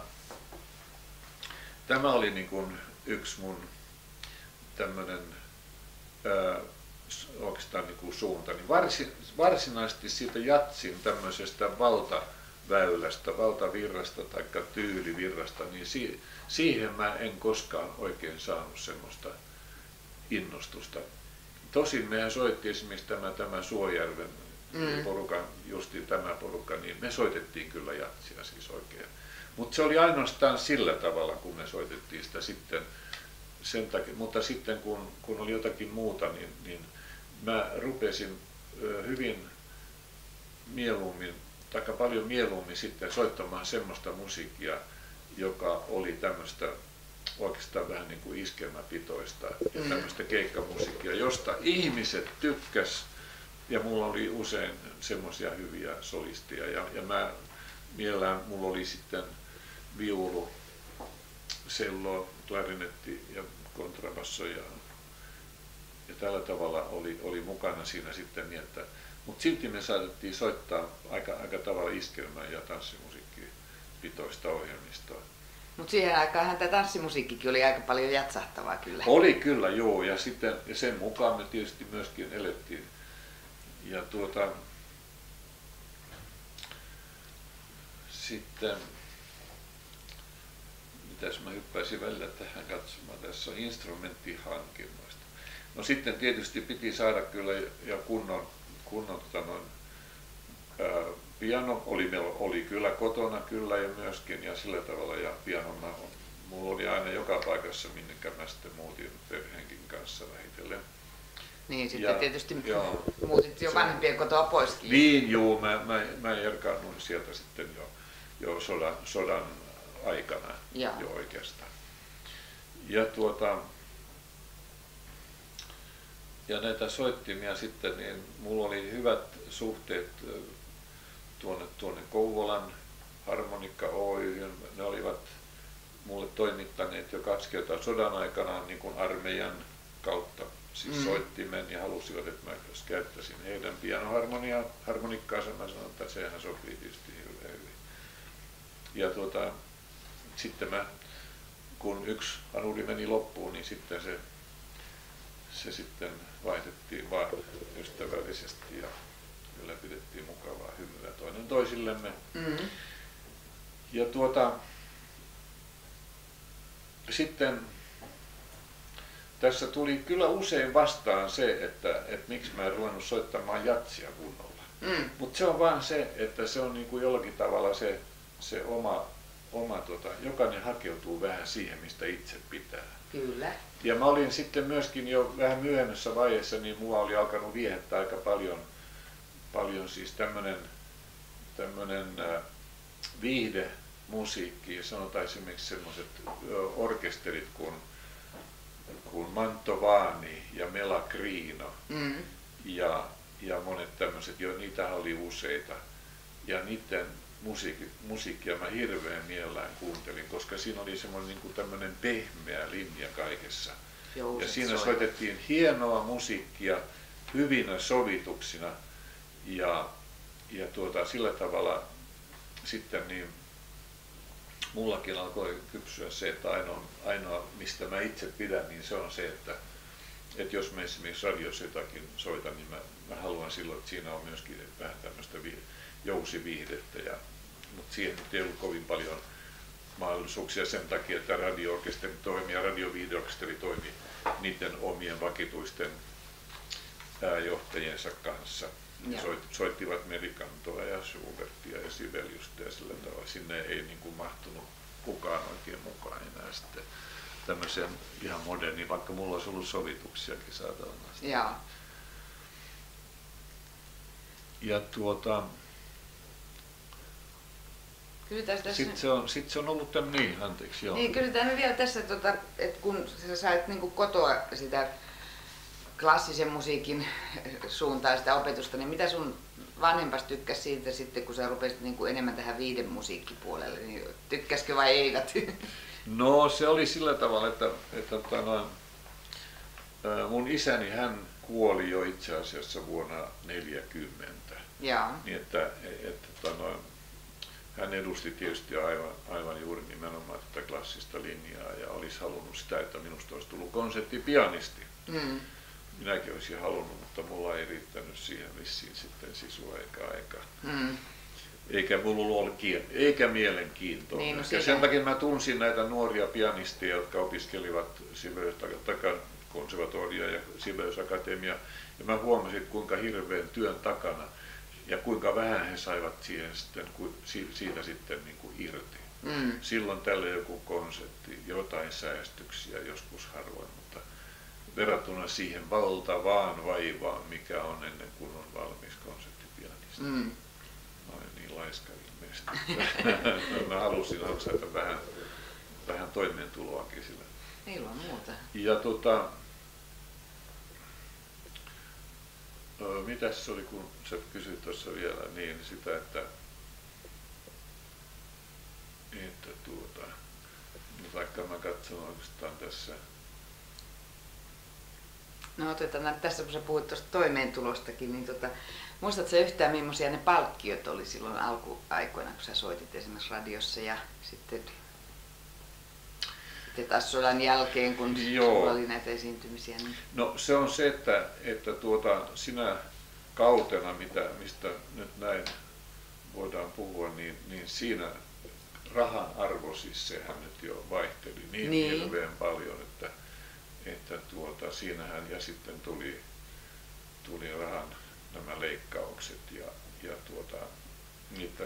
tämä oli niin kuin yksi mun tämmöinen ää, oikeastaan niin kuin suunta. Niin varsin, varsinaisesti siitä jatsin tämmöisestä valtaväylästä, valtavirrasta tai tyylivirrasta, niin si, siihen mä en koskaan oikein saanut semmoista innostusta. Tosin mehän soitti esimerkiksi tämä, tämä Suojärven mm. porukan, justiin tämä porukka, niin me soitettiin kyllä jatsia siis oikein. Mutta se oli ainoastaan sillä tavalla, kun me soitettiin sitä sitten sen takia, mutta sitten kun, kun oli jotakin muuta, niin, niin mä rupesin hyvin mieluummin, tai paljon mieluummin sitten soittamaan semmoista musiikkia, joka oli tämmöistä oikeastaan vähän niin kuin iskelmäpitoista ja tämmöistä keikkamusiikkia, josta ihmiset tykkäs, ja mulla oli usein semmoisia hyviä solistia, ja, ja mä mielellään mulla oli sitten viulu, cello, klarinetti ja kontrabasso ja, ja tällä tavalla oli, oli mukana siinä sitten niin, että, mutta silti me saatettiin soittaa aika, aika tavalla iskelmää ja tanssimusiikkipitoista ohjelmistoa. Mutta siihen aikaan tämä tanssimusiikkikin oli aika paljon jatsahtavaa kyllä. Oli kyllä, joo, ja, sitten, ja sen mukaan me tietysti myöskin elettiin. Ja tuota, sitten, mitäs mä hyppäisin välillä tähän katsomaan, tässä on instrumenttihankinnoista. No sitten tietysti piti saada kyllä ja kunnon, kunnon tota noin, ää, piano oli, meillä oli kyllä kotona kyllä ja myöskin ja sillä tavalla ja pianona mulla oli aina joka paikassa, minnekä mä sitten muutin perheenkin kanssa vähitellen. Niin, sitten ja, tietysti joo, muutit jo vanhempien kotoa poiskin. Niin, joo, mä, mä, mä erkaannuin sieltä sitten jo, jo sodan, sodan aikana ja. jo oikeastaan. Ja, tuota, ja näitä soittimia sitten, niin mulla oli hyvät suhteet tuonne, tuonne Kouvolan Harmonikka Oy:hyn. Ne olivat mulle toimittaneet jo kaksi kertaa sodan aikana niin kuin armeijan kautta siis mm. soittimen ja halusivat, että mä käyttäisin heidän pianoharmonikkaansa. Mä sanoin, että sehän sopii tietysti hirveän hyvin. Ja tuota, sitten mä, kun yksi anuri meni loppuun, niin sitten se, se sitten vaihdettiin vaan ystävällisesti ja ylläpidettiin mukavaa hymyä toinen toisillemme. Mm. Ja tuota, sitten tässä tuli kyllä usein vastaan se, että, että miksi mä en ruvennut soittamaan jatsia kunnolla. Mm. Mutta se on vaan se, että se on niinku jollakin tavalla se, se oma, oma tota, jokainen hakeutuu vähän siihen, mistä itse pitää. Kyllä. Ja mä olin sitten myöskin jo vähän myöhemmässä vaiheessa, niin mua oli alkanut viehättää aika paljon, paljon siis tämmönen, tämmönen äh, viihdemusiikki, sanotaan esimerkiksi semmoiset orkesterit kuin kuin Mantovani ja Melagrino mm. ja, ja monet tämmöiset, jo niitä oli useita. Ja niiden musiikki, musiikkia mä hirveän mielellään kuuntelin, koska siinä oli semmoinen niin kuin tämmöinen pehmeä linja kaikessa. Jouset ja siinä soi. Soitettiin hienoa musiikkia hyvinä sovituksina ja, ja tuota, sillä tavalla sitten niin mullakin alkoi kypsyä se, että ainoa, ainoa mistä mä itse pidän, niin se on se, että, että jos mä esimerkiksi radiossa jotakin soitan, niin mä, mä haluan silloin, että siinä on myöskin vähän tämmöistä jousiviihdettä. Ja, mutta siihen nyt ei ollut kovin paljon mahdollisuuksia sen takia, että radio-orkesteri toimi ja radioviihdeorkesteri toimi niiden omien vakituisten johtajiensa kanssa. Soit, soittivat Merikantoa ja Schubertia ja Sibeliusta ja sillä tavalla. Sinne ei niin kuin mahtunut kukaan oikein mukaan enää sitten tämmöiseen ihan moderniin, vaikka mulla olisi ollut sovituksiakin saatavana. Joo. Ja tuota, sitten se, on, sit se on ollut tämän, niin, anteeksi, joo. Niin, kysytään me vielä tässä, tota, että kun sä sait niin kotoa sitä klassisen musiikin suuntaan sitä opetusta, niin mitä sun vanhempas tykkäsi siitä sitten, kun sä rupesit niin kuin enemmän tähän viiden musiikkipuolelle, niin tykkäskö vai eivät? No se oli sillä tavalla, että, että, että noin, mun isäni hän kuoli jo itse asiassa vuonna neljäkymmentä. Joo. Niin että, että, että noin, hän edusti tietysti aivan, aivan juuri nimenomaan tätä klassista linjaa ja olisi halunnut sitä, että minusta olisi tullut konserttipianisti. Mm. Minäkin olisin halunnut, mutta mulla ei riittänyt siihen vissiin sitten sisua eikä aikaa. Mm. Eikä mulla ollut eikä mielenkiintoa. Niin, no ja sen takia mä tunsin näitä nuoria pianisteja, jotka opiskelivat konservatoria ja Sibelius Akatemia. Ja mä huomasin, kuinka hirveän työn takana ja kuinka vähän he saivat siihen sitten, siitä sitten niin kuin irti. Mm. Silloin tällä joku konsertti, jotain säästyksiä joskus harvoin, mutta verrattuna siihen valtavaan vaivaan, mikä on ennen kuin on valmis konserttipianisti. Mm. Mä olen niin laiska ilmeisesti. Mä halusin ansaita vähän, vähän toimeentuloakin sillä. Ilman muuta. Ja tota, mitäs se oli, kun sä kysyit tuossa vielä, niin sitä, että, että tuota, vaikka mä katson oikeastaan tässä. No otetaan tässä, kun sä puhuit tuosta toimeentulostakin, niin tota, muistatko sä yhtään, millaisia ne palkkiot oli silloin alkuaikoina, kun sä soitit esimerkiksi radiossa ja sitten, sitten taas sodan jälkeen, kun sulla oli näitä esiintymisiä? Niin... No se on se, että, että tuota, sinä kautena, mitä, mistä nyt näin voidaan puhua, niin, niin siinä rahan arvo, siis sehän nyt jo vaihteli niin, niin. hirveän paljon, että että tuota, siinähän ja sitten tuli, tuli rahan nämä leikkaukset ja, ja tuota, mitä,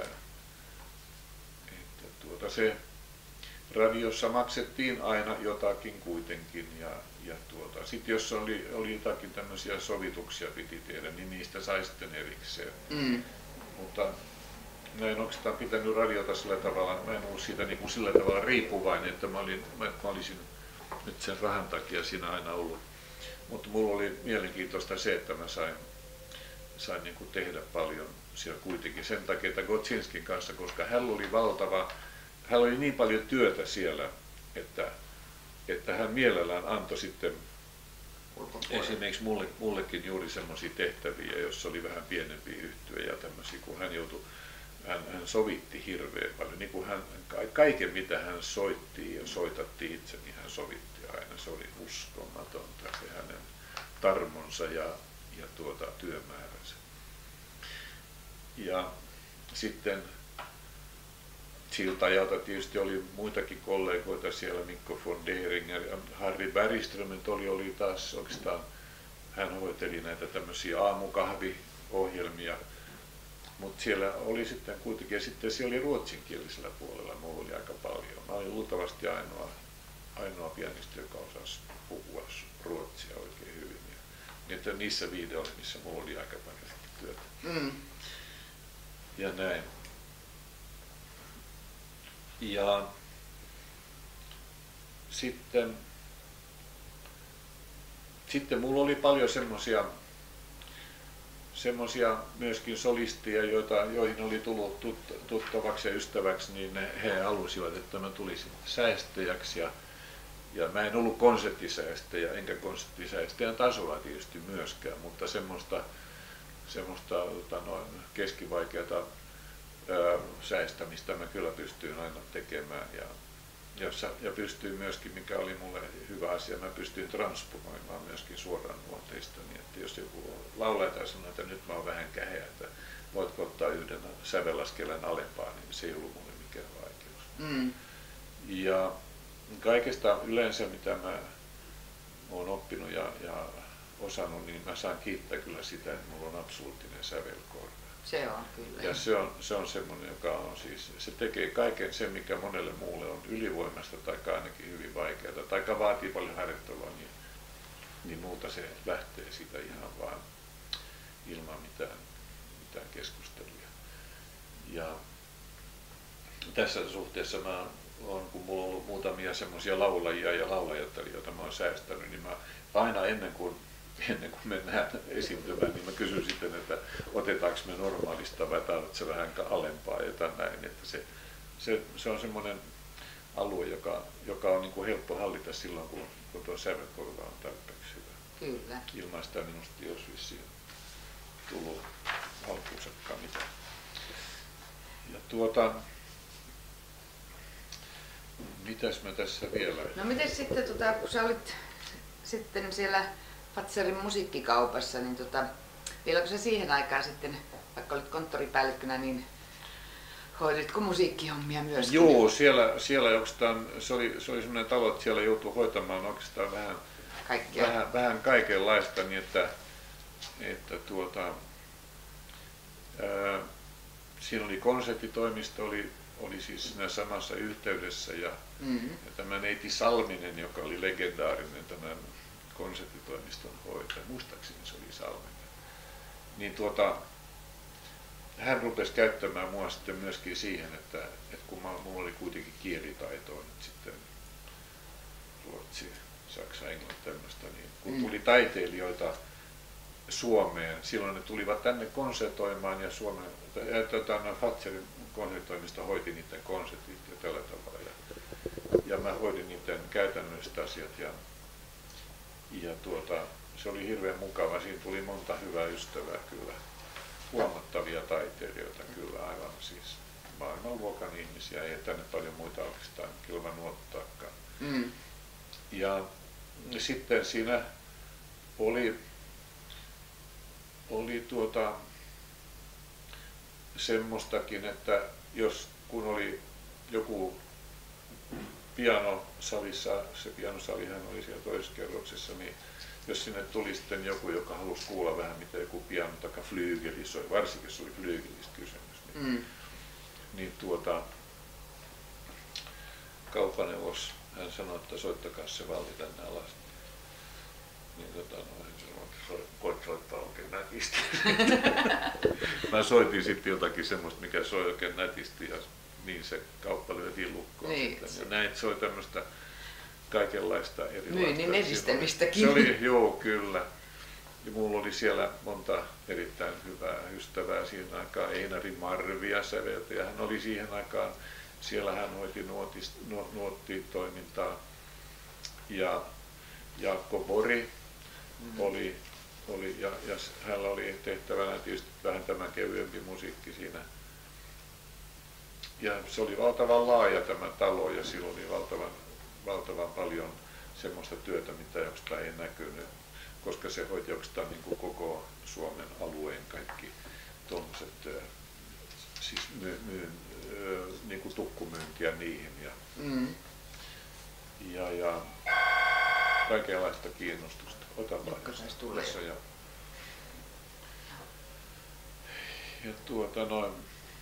että tuota, se radiossa maksettiin aina jotakin kuitenkin ja, ja tuota, sitten jos oli, oli jotakin tämmöisiä sovituksia piti tehdä, niin niistä sai sitten erikseen. Mm. Mutta mä en oikeastaan pitänyt radiota sillä tavalla, mä en ollut siitä niin kuin sillä tavalla riippuvainen, että mä, olin, mä, mä olisin nyt sen rahan takia siinä aina ollut. Mutta mulla oli mielenkiintoista se, että mä sain, sain niin kuin tehdä paljon siellä kuitenkin sen takia, että Godzinskin kanssa, koska hän oli valtava, hän oli niin paljon työtä siellä, että, että hän mielellään antoi sitten esimerkiksi mulle, mullekin juuri semmoisia tehtäviä, joissa oli vähän pienempiä yhtyjä ja tämmöisiä, kun hän joutui, hän, hän sovitti hirveän paljon, niin kuin hän, kaiken mitä hän soitti ja soitatti itse, niin hän sovitti aina, se oli uskomatonta se hänen tarmonsa ja, ja tuota, työmääränsä. Ja sitten siltä ajalta tietysti oli muitakin kollegoita siellä, Mikko von Deringer ja Harry Bergström oli, oli taas oikeastaan, hän hoiteli näitä tämmöisiä aamukahviohjelmia, mutta siellä oli sitten kuitenkin, ja sitten siellä oli ruotsinkielisellä puolella, mulla oli aika paljon. Mä olin luultavasti ainoa, ainoa pianisti, joka osasi puhua ruotsia oikein hyvin. Ja, niin että niissä videoissa, missä mulla oli aika paljon työtä. Mm. Ja näin. Ja sitten, sitten mulla oli paljon semmoisia semmoisia myöskin solistia, joita, joihin oli tullut tut, tuttavaksi ja ystäväksi, niin ne, he halusivat, että mä tulisin säästäjäksi. Ja, ja mä en ollut konserttisäästäjä, enkä konserttisäästäjän tasolla tietysti myöskään, mutta semmoista, semmoista noin keskivaikeata ää, säästämistä mä kyllä pystyin aina tekemään. Ja, ja, ja pystyin myöskin, mikä oli mulle hyvä asia, mä pystyin transponoimaan myöskin suoraan nuoteista, niin että jos joku laulaja tai sanoo, että nyt mä oon vähän käheä, että voitko ottaa yhden sävelaskeleen alempaa, niin se ei ollut mulle mikään vaikeus. Mm. Ja kaikesta yleensä, mitä mä oon oppinut ja, ja osannut, niin mä saan kiittää kyllä sitä, että mulla on absoluuttinen sävelkorva. Se on kyllä. Ja se on, se on semmoinen, joka on siis, se tekee kaiken sen, mikä monelle muulle on ylivoimasta tai ainakin hyvin vaikeaa, tai vaatii paljon harjoittelua, niin, niin muuta se lähtee siitä ihan vaan ilman mitään, mitään keskusteluja. Ja tässä suhteessa mä on, kun mulla on ollut muutamia semmoisia laulajia ja laulajattaria, joita mä oon säästänyt, niin mä aina ennen kuin, ennen kuin mennään esiintymään, niin mä kysyn sitten, että otetaanko me normaalista vai tarvitsetko se vähän alempaa ja jotain näin. Että se, se, se on semmoinen alue, joka, joka on niin kuin helppo hallita silloin, kun, kun tuo sävelkorva on tarpeeksi hyvä. Kyllä. Ilman sitä minusta ei olisi vissiin tullut alkuunsakaan mitään. Ja tuota, mitäs mä tässä vielä? No miten sitten, tota, kun sä olit sitten siellä Fazerin musiikkikaupassa, niin tota, vieläkö sä siihen aikaan sitten, vaikka olit konttoripäällikkönä, niin hoiditko musiikkihommia myöskin? Joo, siellä, siellä oikeastaan, se oli, se oli sellainen talo, että siellä joutui hoitamaan oikeastaan vähän, vähän, vähän kaikenlaista, niin että, että tuota, ää, siinä oli konserttitoimisto, oli, oli siis siinä samassa yhteydessä ja, mm-hmm. ja tämä neiti Salminen, joka oli legendaarinen tämän konserttitoimiston hoitaja, muistaakseni se oli Salminen, niin tuota, hän rupesi käyttämään mua sitten myöskin siihen, että, että kun mä, mulla oli kuitenkin kielitaitoa nyt sitten ruotsi, saksa, englanti tämmöistä, niin kun tuli taiteilijoita Suomeen, silloin ne tulivat tänne konsertoimaan ja Suomen, ja tota, no, Fazerin konsertoimista hoiti niiden konsertit ja tällä tavalla. Ja, ja mä hoidin niiden käytännölliset asiat ja, ja tuota, se oli hirveän mukava. Siinä tuli monta hyvää ystävää kyllä. Huomattavia taiteilijoita kyllä, aivan siis maailmanluokan ihmisiä, ei tänne paljon muita oikeastaan kilvan ottaakaan. Mm. Ja sitten siinä oli, oli tuota, semmoistakin, että jos kun oli joku pianosalissa, se pianosalihan oli siellä toisessa kerroksessa, niin jos sinne tuli sitten joku, joka halusi kuulla vähän mitä joku piano tai flyygeli soi, varsinkin jos oli flyygelistä kysymys, niin, mm. niin tuota, kauppaneuvos, hän sanoi, että soittakaa se valli tänne alas. Niin tota, no, hän sanoi, että koit soittaa oikein nätisti. Mä soitin sitten jotakin semmoista, mikä soi oikein nätisti ja niin se kauppa lyötiin lukkoon. Niin, ja näin soi tämmöistä kaikenlaista erilaista. Myynnin edistämistäkin. Se oli, joo kyllä. Ja mulla oli siellä monta erittäin hyvää ystävää siinä aikaan. Einari Marvia säveltäjä. Hän oli siihen aikaan, siellä hän hoiti nuotist, nu, nuottitoimintaa. Ja Jaakko Bori mm. oli, oli ja, ja hänellä oli tehtävänä tietysti vähän tämä kevyempi musiikki siinä. Ja se oli valtavan laaja tämä talo ja sillä oli valtavan valtavan paljon semmoista työtä, mitä jokstaan ei näkynyt, koska se hoiti jokstaan niin kuin koko Suomen alueen kaikki tuollaiset siis myy, myy, niin kuin tukkumyyntiä niihin ja, mm. ja, ja kaikenlaista kiinnostusta. Ota vaan tuossa ja, ja tuota noin.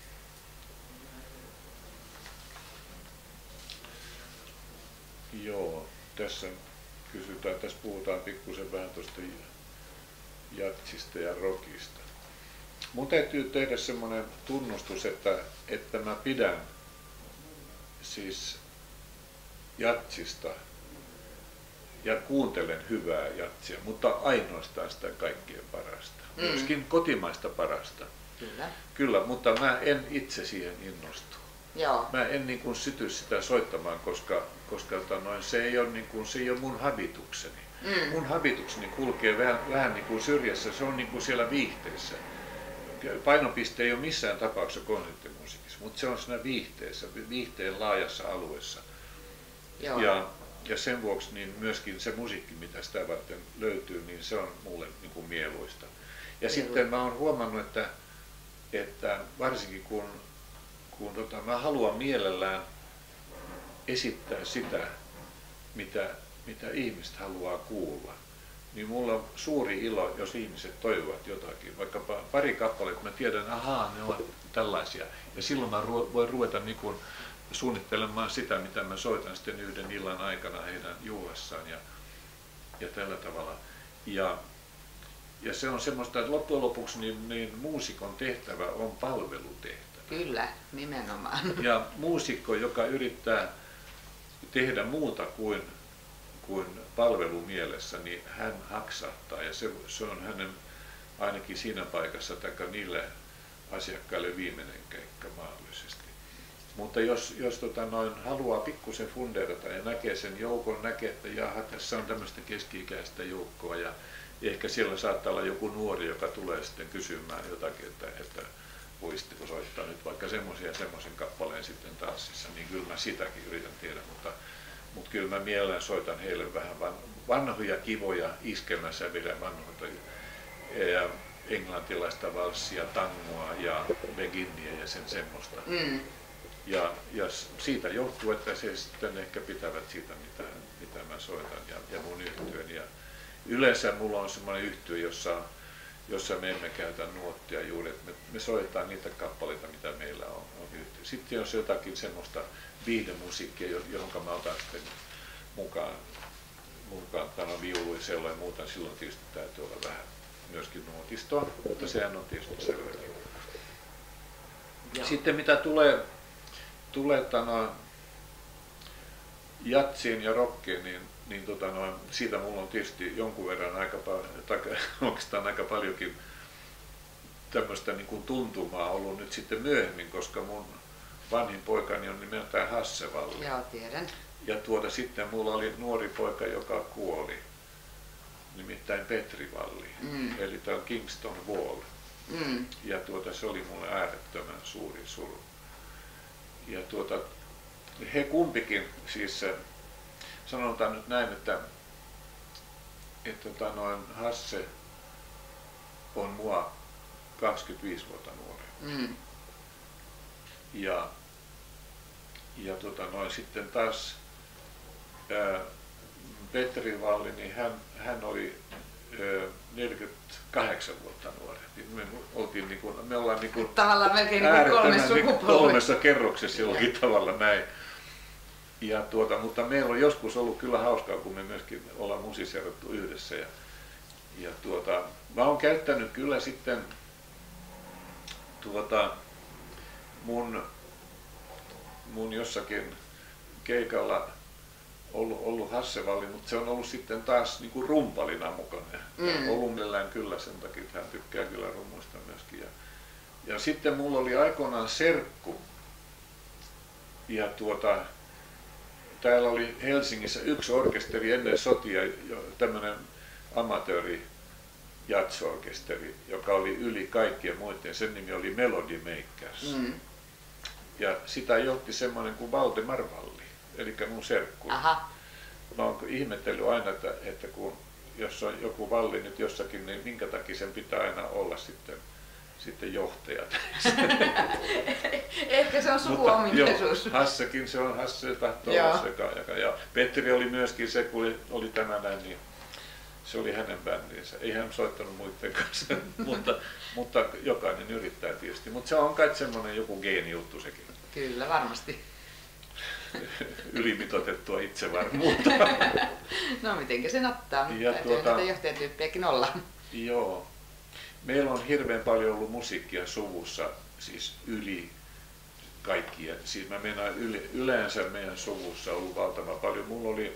Joo, tässä kysytään, tässä puhutaan pikkusen vähän tuosta jatsista ja rockista. Mun täytyy tehdä semmoinen tunnustus, että, että mä pidän siis jatsista ja kuuntelen hyvää jatsia, mutta ainoastaan sitä kaikkien parasta. Mm. Myöskin kotimaista parasta. Kyllä. Kyllä, mutta mä en itse siihen innostu. Joo. Mä en niin kuin syty sitä soittamaan, koska, koska noin, se, ei ole, niin kuin, se ei ole mun habitukseni. Mm. Mun habitukseni kulkee vähän, vähän niin kuin syrjässä, se on niin kuin siellä viihteessä. Painopiste ei ole missään tapauksessa konserttimusiikissa, mutta se on siinä viihteessä, viihteen laajassa alueessa. Joo. Ja, ja sen vuoksi niin myöskin se musiikki, mitä sitä varten löytyy, niin se on mulle niin kuin mieluista. Ja Mielu. Sitten mä oon huomannut, että, että varsinkin kun kun tota, mä haluan mielellään esittää sitä, mitä, mitä ihmiset haluaa kuulla. niin mulla on suuri ilo, jos ihmiset toivovat jotakin. Vaikka pari kappaletta mä tiedän, ahaa, ne ovat tällaisia. Ja silloin mä voin ruveta niin kuin suunnittelemaan sitä, mitä mä soitan sitten yhden illan aikana heidän juhlassaan ja, ja tällä tavalla. Ja, ja se on semmoista, että loppujen lopuksi niin, niin muusikon tehtävä on palvelutehtävä. Kyllä, nimenomaan. Ja muusikko, joka yrittää tehdä muuta kuin, kuin palvelumielessä, niin hän haksahtaa ja se, se on hänen ainakin siinä paikassa tai niille asiakkaille viimeinen keikka mahdollisesti. Mutta jos, jos tota noin, haluaa pikkusen fundeerata ja näkee sen joukon, näkee, että jaha, tässä on tämmöistä keski-ikäistä joukkoa ja ehkä siellä saattaa olla joku nuori, joka tulee sitten kysymään jotakin, että, että voisitko soittaa nyt vaikka semmoisen ja semmoisen kappaleen sitten tanssissa, niin kyllä mä sitäkin yritän tehdä, mutta, mutta kyllä mä mielellään soitan heille vähän vanhoja kivoja iskelmäsävelejä, vanhoja ja englantilaista valssia, tangoa ja beginniä ja sen semmoista. Mm. Ja, ja siitä johtuu, että se sitten ehkä pitävät siitä, mitä, mitä mä soitan ja, ja mun yhtyön. Ja yleensä mulla on semmoinen yhtye, jossa, jossa me emme käytä nuottia juuri, että me, me soitetaan niitä kappaleita, mitä meillä on, on yhtye. Sitten jos jotakin semmoista viihdemusiikkia, johon mä otan sitten mukaan, mukaan tämän viulu ja sellainen muuta, niin silloin tietysti täytyy olla vähän myöskin nuotistoa, mutta sehän on tietysti selväkin. Sitten mitä tulee tulee tano, jatsiin ja rockiin, niin, niin tota noin, siitä mulla on tietysti jonkun verran aika paljon, oikeastaan aika paljonkin tämmöistä niin kuin tuntumaa ollut nyt sitten myöhemmin, koska mun vanhin poikani on nimeltään Hasse Walli. Joo, tiedän. Ja tuota sitten mulla oli nuori poika, joka kuoli, nimittäin Petri Walli, mm. eli tämä on Kingston Wall. Mm. Ja tuota, se oli mulle äärettömän suuri suru. Ja tuota, he kumpikin, siis sanotaan nyt näin, että, että tota noin, Hasse on mua kaksikymmentäviisi vuotta nuorempi. Mm. Ja, ja tota noin, sitten taas ää, Petri Walli, niin hän, hän oli ää, neljäkymmentäkahdeksan vuotta nuorempi. Me, oltiin niin kuin, me ollaan niin kuin tavallaan melkein niin kolmessa sukupolvessa. Kolmessa kerroksessa jollakin tavalla näin. Ja tuota, mutta meillä on joskus ollut kyllä hauskaa, kun me myöskin ollaan musiseerattu yhdessä. Ja, ja tuota, mä oon käyttänyt kyllä sitten tuota, mun, mun jossakin keikalla ollut, ollut Hasse Walli, mutta se on ollut sitten taas niin kuin rumpalina mukana. Mm. Ollut mielellään kyllä sen takia, että hän tykkää kyllä rummuista myöskin. Ja, ja sitten mulla oli aikoinaan serkku. Ja tuota, täällä oli Helsingissä yksi orkesteri ennen sotia, tämmöinen amatööri jatsorkesteri, joka oli yli kaikkien muiden. Sen nimi oli Melody Makers. Mm. Ja sitä johti semmoinen kuin Valdemar Walli, eli mun serkku. Aha. Mä oon ihmetellyt aina, että, että kun, jos on joku Walli nyt jossakin, niin minkä takia sen pitää aina olla sitten, sitten johtaja. Ehkä se on sukuominaisuus. Hassekin se on, Hasse tahtoo olla se. Ja Petri oli myöskin se, kun oli, oli tämä näin, niin se oli hänen bändinsä. Ei hän soittanut muiden kanssa, mutta, mutta jokainen yrittää tietysti. Mutta se on kai semmoinen joku geenijuttu sekin. Kyllä, varmasti. Ylimitoitettua itsevarmuutta. No mitenkä sen ottaa, mutta tuota, näitä johtajatyyppejäkin olla. Joo. Meillä on hirveän paljon ollut musiikkia suvussa, siis yli kaikkia. Siis mä meinaan yli, yleensä meidän suvussa on ollut valtava paljon. Mulla oli,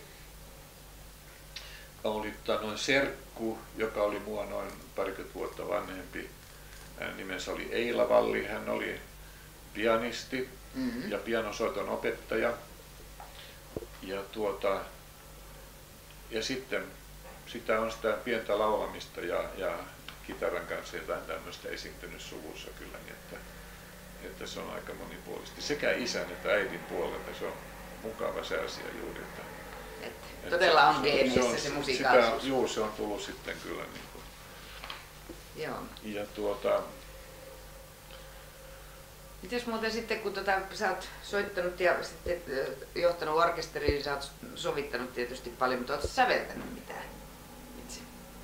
oli noin serkku, joka oli mua noin parikymmentä vuotta vanhempi. Hänen nimensä oli Eila Walli, hän oli pianisti. Mm-hmm. Ja pianosoiton opettaja. Ja, tuota, ja sitten sitä on sitä pientä laulamista ja, ja kitaran kanssa jotain tämmöistä esiintynyt suvussa kyllä, niin että, että se on aika monipuolisesti. Sekä isän että äidin puolelta se on mukava se asia juuri. Että, että todella on geeneissä se, se, se musiikaalisuus. Joo, se on tullut sitten kyllä. Niin kuin. Joo. Ja tuota, mites muuten sitten, kun tota, sä oot soittanut ja sitten johtanut orkesteriin, sä oot sovittanut tietysti paljon, mutta oot sä säveltänyt mitään itse?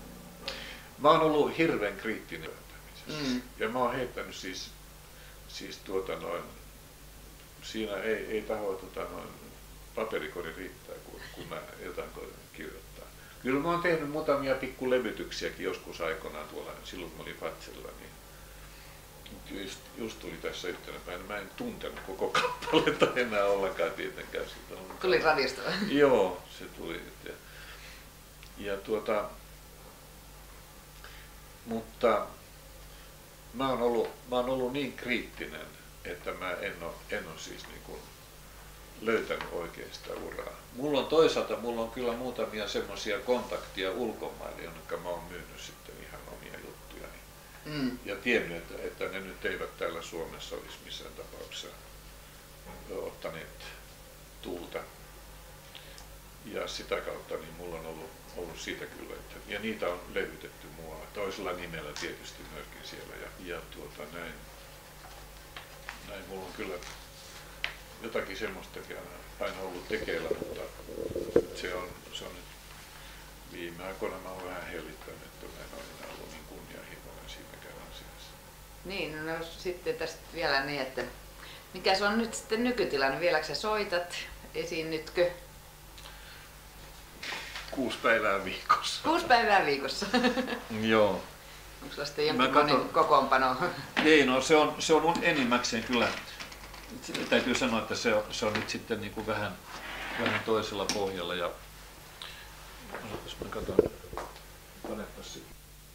mä oon ollut hirveän kriittinen Mm. ja mä oon heittänyt siis, siis tuota noin, siinä ei, ei taho tota noin, paperikone riittää, kun, kun mä jotain koitan kirjoittaa. Kyllä mä oon tehnyt muutamia pikkulevytyksiäkin joskus aikoinaan tuolla, silloin kun mä olin Fatsella, niin just, just tuli tässä yhtenä päivänä, mä en tuntenut koko kappaletta enää ollenkaan tietenkään. Siitä on... Tuli radiosta? Joo, se tuli. Ja, ja tuota, mutta mä oon ollut, mä oon ollut niin kriittinen, että mä en ole, en ole siis niin kuin löytänyt oikein sitä uraa. Mulla on toisaalta mulla on kyllä muutamia semmoisia kontaktia ulkomaille, jonne mä oon myynyt sitten ihan omia juttuja. Mm. Ja tiennyt, että, että ne nyt eivät täällä Suomessa olisi missään tapauksessa ottaneet tuulta. Ja sitä kautta niin mulla on ollut, ollut siitä kyllä, että, ja niitä on levytetty muualla, toisella nimellä tietysti myöskin siellä. Ja, ja tuota, näin, näin mulla on kyllä jotakin semmoistakin aina ollut tekeillä, mutta se on, se on nyt viime aikoina mä oon vähän hellittänyt, että mä en ole enää ollut niin kunnianhimoinen siinäkään asiassa. Niin, no sitten tästä vielä niin, että mikä se on nyt sitten nykytilanne? Vieläkö sä soitat? Esiinnytkö? Kuusi päivää viikossa. Kuusi päivää viikossa? Joo. Onko sulla sitten jonkinlainen katon... kokoonpano? Ei, no se on, se on enimmäkseen kyllä. Täytyy sanoa, että se on, se on nyt sitten niin kuin vähän, vähän toisella pohjalla. Ja... Osapas mä katon. Panepas sitten.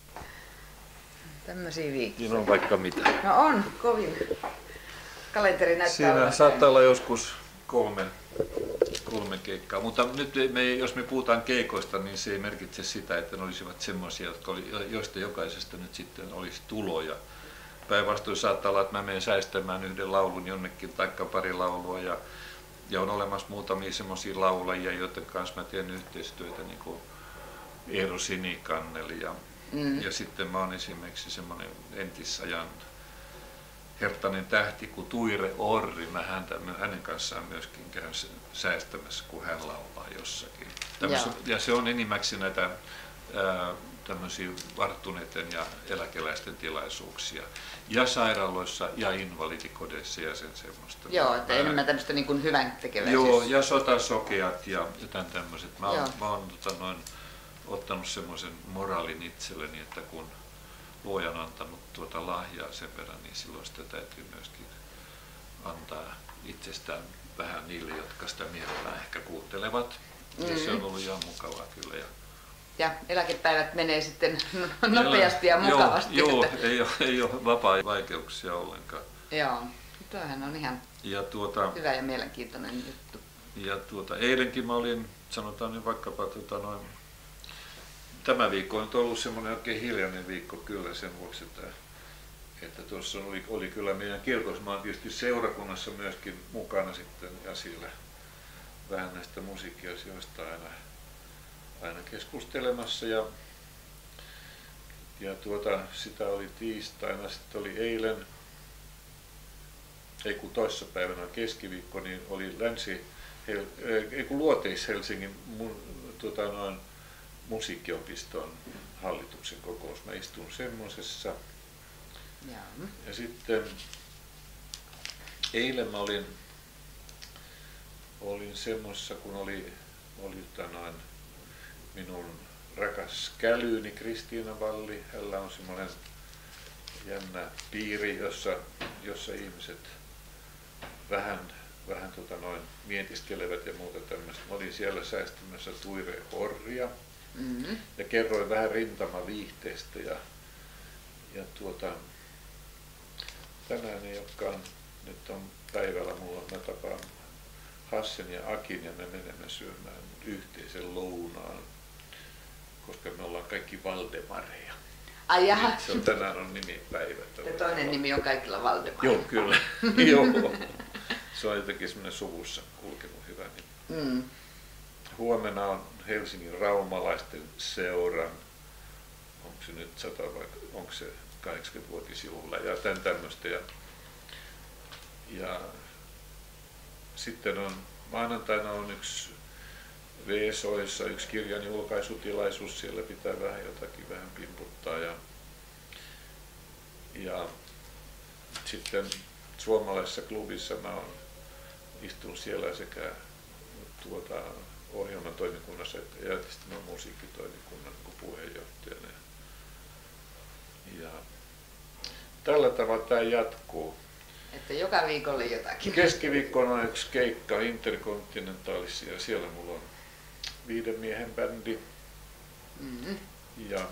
Tämmöisiä viikkoja. Siinä on vaikka mitä. No on, kovin. Kalenteri näyttää Siinä olevan. saattaa olla joskus kolme, kolme keikkaa, mutta nyt me, jos me puhutaan keikoista, niin se ei merkitse sitä, että ne olisivat semmoisia, joista jokaisesta nyt sitten olisi tuloja. Päinvastoin saattaa olla, että mä menen säästämään yhden laulun jonnekin, taikka pari laulua, ja, ja on olemassa muutamia semmoisia laulajia, joiden kanssa mä teen yhteistyötä, niin kuin Eero Sinikanneli, ja, mm. ja sitten mä oon esimerkiksi semmoinen entisajan hertainen tähti kuin Tuire Orri, mä häntä, hänen kanssaan myöskin käyn säästämässä, kun hän laulaa jossakin. Ja se on enimmäkseen näitä ää, tämmöisiä varttuneiden ja eläkeläisten tilaisuuksia. Ja sairaaloissa ja invalidikodeissa ja sen semmoista. Joo, että mä, enemmän tämmöistä niin kuin hyvän tekeväisyys. Joo, ja sotasokeat ja jotain tämmöiset. Mä oon, mä oon tota, noin, ottanut semmoisen moraalin itselleni, että kun Luoja on antanut tuota lahjaa sen verran, niin silloin sitä täytyy myöskin antaa itsestään vähän niille, jotka sitä mielellään ehkä kuuntelevat. Mm. Ja se on ollut ihan mukavaa kyllä. Ja, ja eläkepäivät menee sitten nopeasti ja mukavasti. Joo, joo ei, ole, ei ole vapaa-vaikeuksia ollenkaan. Joo, tuohan on ihan ja tuota, hyvä ja mielenkiintoinen juttu. Ja tuota, eilenkin mä olin, sanotaan nyt vaikkapa tuota, noin, tämä viikko on ollut semmoinen oikein hiljainen viikko kyllä sen vuoksi, että, että tuossa oli, oli kyllä meidän kirkossa, mä olen tietysti seurakunnassa myöskin mukana sitten ja siellä vähän näistä musiikkiasioista aina, aina keskustelemassa ja, ja tuota, sitä oli tiistaina, sitten oli eilen, ei kun toissapäivänä keskiviikko, niin oli Länsi, ei kun Luoteis-Helsingin mun, tuota, noin, musiikkiopiston hallituksen kokous. Mä istun semmosessa. Ja. ja sitten eilen mä olin, olin semmoisessa, kun oli, oli noin, minun rakas kälyyni Kristiina Valli. Hänellä on semmoinen jännä piiri, jossa, jossa ihmiset vähän, vähän tota noin, mietiskelevät ja muuta tämmöistä. Mä olin siellä säästämässä Tuire Orria. Mm-hmm. Ja kerroin vähän rintamaviihteestä ja, ja tuota, tänään ei olekaan, nyt on päivällä mulla, mä tapaan Hassen ja Akin ja me menemme syömään yhteisen lounaan, koska me ollaan kaikki Valdemareja. Ai jaha. Se on, tänään on nimipäivä. Ja toinen nimi on kaikilla Valdemar. Joo, kyllä. Joo. Se on jotenkin semmoinen suvussa kulkenut hyvä nimi. Mm. Huomenna on Helsingin raumalaisten seuran, onko se nyt sata vai onko se kahdeksankymmenvuotisjuhla ja tämän tämmöistä. Ja, ja sitten on maanantaina on yksi Veesoissa yksi kirjan julkaisutilaisuus, siellä pitää vähän jotakin vähän pimputtaa. Ja, ja sitten suomalaisessa klubissa mä oon istunut siellä sekä tuota, ohjelman toimikunnassa että ja sitten musiikkitoimikunnan puheenjohtajana. Ja tällä tavalla tämä jatkuu. Että joka viikolla jotakin. Keskiviikkona on yksi keikka Intercontinentalissa ja siellä mulla on viiden miehen bändi. Mm-hmm. Ja,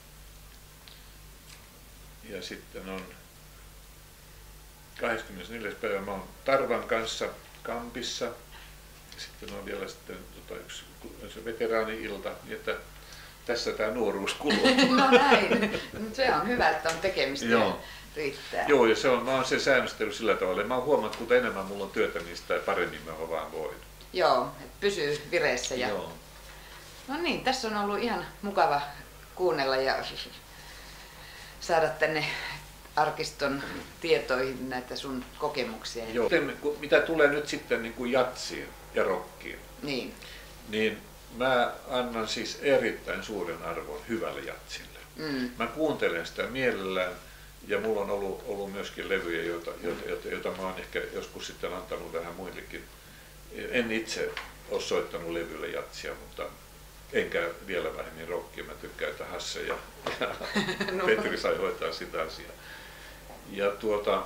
ja sitten on kahdeskymmenesneljäs päivä mä oon Tarvan kanssa Kampissa. Sitten on vielä sitten tota, yksi veteraani-ilta, niin että tässä tämä nuoruus kuluu. No näin. Se on hyvä, että on tekemistä. Joo. Riittää. Joo, ja se on, mä oon se säännöstely sillä tavalla. Mä oon huomannut, että kun enemmän mulla on työtä, niin sitä paremmin mä oon vaan voinut. Joo, että pysyy vireessä. Ja... Joo. No niin, tässä on ollut ihan mukava kuunnella ja saada tänne arkiston tietoihin näitä sun kokemuksia. Joo. Mitä tulee nyt sitten niin kuin jatsiin ja rockiin, niin. niin mä annan siis erittäin suuren arvon hyvälle jatsille. Mm. Mä kuuntelen sitä mielellään ja mulla on ollut, ollut myöskin levyjä, joita, joita, joita, joita mä oon ehkä joskus sitten antanut vähän muillekin. En itse ole soittanut levylle jatsia, mutta enkä vielä vähemmän rockia. Mä tykkään, että Hasse ja, ja no. Petri sai hoitaa sitä asiaa. Ja tuota,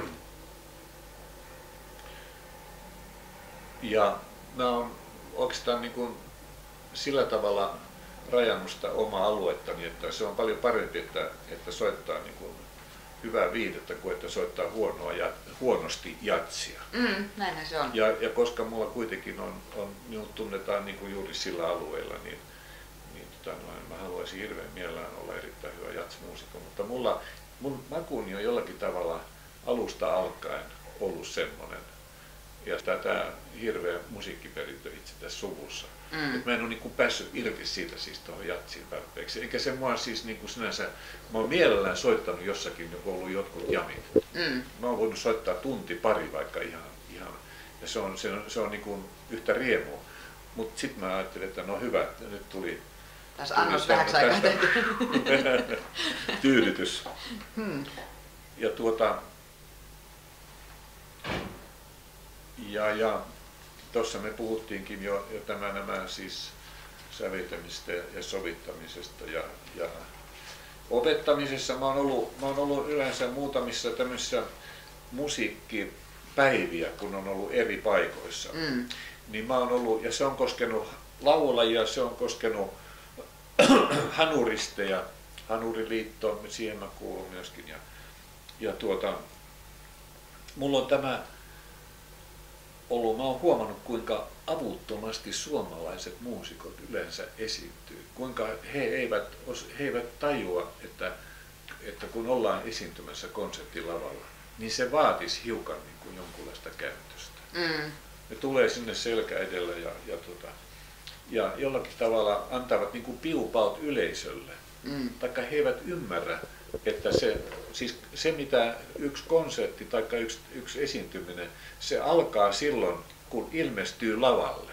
ja mä oon oikeastaan niin kuin sillä tavalla rajannut sitä omaa aluettani, että se on paljon parempi, että, että soittaa niin kuin hyvää viihdettä kuin että soittaa huonoa ja, huonosti jatsia. Mm, näinhän se on. Ja, ja koska mulla kuitenkin on, on minut tunnetaan niin kuin juuri sillä alueella, niin, niin tota, no, mä haluaisin hirveän mielellään olla erittäin hyvä jatsmuusikko, mutta mulla, mun makuuni on jollakin tavalla alusta alkaen ollut semmoinen, ja tämä hirveä musiikkiperintö itse tässä suvussa. Mm. Et mä en ole niin päässyt irti siitä siis tuohon jatsiin tarpeeksi. Eikä se mua siis niin kuin sinänsä, mä oon mielellään soittanut jossakin, kun on ollut jotkut jamit. Mm. Mä oon voinut soittaa tunti pari vaikka ihan, ihan ja se on, se on, se on niin kuin yhtä riemua. Mutta sitten mä ajattelin, että no hyvä, että nyt tuli, Taas annos vähäksi aikaa tyydytys. Hmm. Ja tuota, ja, ja tuossa me puhuttiinkin jo, jo tämä, nämä siis säveltämistä ja sovittamisesta ja, ja opettamisessa. Mä oon, ollut, mä oon ollut yleensä muutamissa tämmöisissä musiikkipäiviä, kun on ollut eri paikoissa. Mm. Niin mä oon ollut, ja se on koskenut laulajia, se on koskenut hanuristeja, Hanuriliitto, siihen mä kuulun myöskin. Ja, ja tuota, mulla on tämä ollut, mä oon huomannut kuinka avuttomasti suomalaiset muusikot yleensä esiintyy. Kuinka he eivät, he eivät tajua, että, että kun ollaan esiintymässä konserttilavalla, niin se vaatisi hiukan niin kuin jonkunlaista käytöstä. Mm. Ne tulee sinne selkä edellä ja, ja, tota, ja jollakin tavalla antavat niin kuin piupaut yleisölle. Mm. Taikka he eivät ymmärrä, että se, siis se mitä yksi konsertti tai yksi, yksi esiintyminen, se alkaa silloin, kun ilmestyy lavalle.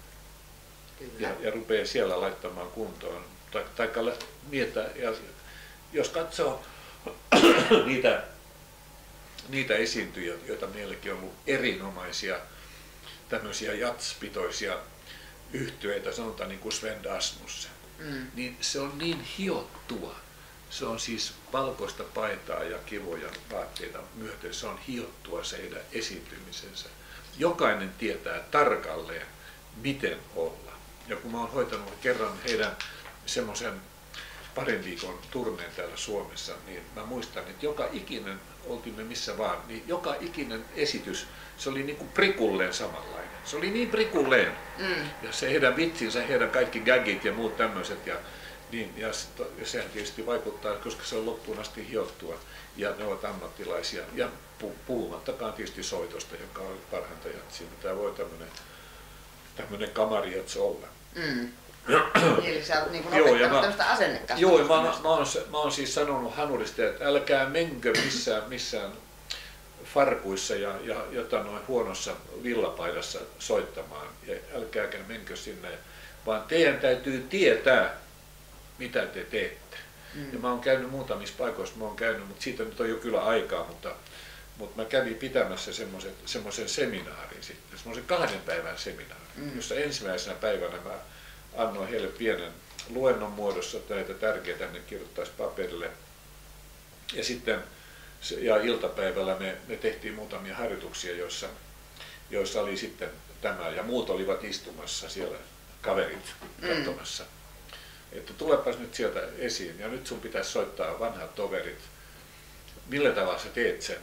Ja, ja rupeaa siellä laittamaan kuntoon. Taikka miettää, ja jos katsoo niitä, niitä esiintyjiä, joita meilläkin on ollut erinomaisia tämmöisiä jatspitoisia yhtyeitä, sanotaan niin kuin Sven Asmussen, mm. niin se on niin hiottua. Se on siis valkoista paitaa ja kivoja vaatteita myöten. Se on hiottua se heidän esiintymisensä. Jokainen tietää tarkalleen, miten olla. Ja kun mä oon hoitanut kerran heidän semmoisen parin viikon turneen täällä Suomessa, niin mä muistan, että joka ikinen, oltiin me missä vaan, niin joka ikinen esitys, se oli niin kuin prikulleen samanlainen. Se oli niin prikulleen. Mm. Ja se heidän vitsinsä, heidän kaikki gaggit ja muut tämmöiset. Ja niin, ja sehän tietysti vaikuttaa, koska se on loppuun asti hiottua ja ne ovat ammattilaisia. Ja puhumattakaan tietysti soitosta, joka on parhainta jatsia, mitä voi tämmöinen, tämmöinen kamarijats olla. Mm. Eli sä oot niin kuin opettanut tämmöistä asennekasvatusta. Joo, ja mä, mä, mä, oon, mä oon siis sanonut hanurista, että älkää menkö missään, missään farkuissa ja, ja jota noin huonossa villapaidassa soittamaan. Ja älkääkä menkö sinne vaan teidän täytyy tietää, mitä te teette. Mm. Ja mä oon käynyt muutamissa paikoissa, mä oon käynyt, mutta siitä nyt on jo kyllä aikaa, mutta, mutta mä kävin pitämässä semmoisen seminaarin sitten, semmoisen kahden päivän seminaarin, mm. jossa ensimmäisenä päivänä mä annoin heille pienen luennon muodossa, että näitä tärkeitä ne kirjoittaisi paperille. Ja sitten ja iltapäivällä me, me tehtiin muutamia harjoituksia, joissa, joissa oli sitten tämä, ja muut olivat istumassa siellä, kaverit katsomassa. Mm. Että tulepas nyt sieltä esiin, ja nyt sun pitäisi soittaa vanhat toverit. Millä tavalla sä teet sen?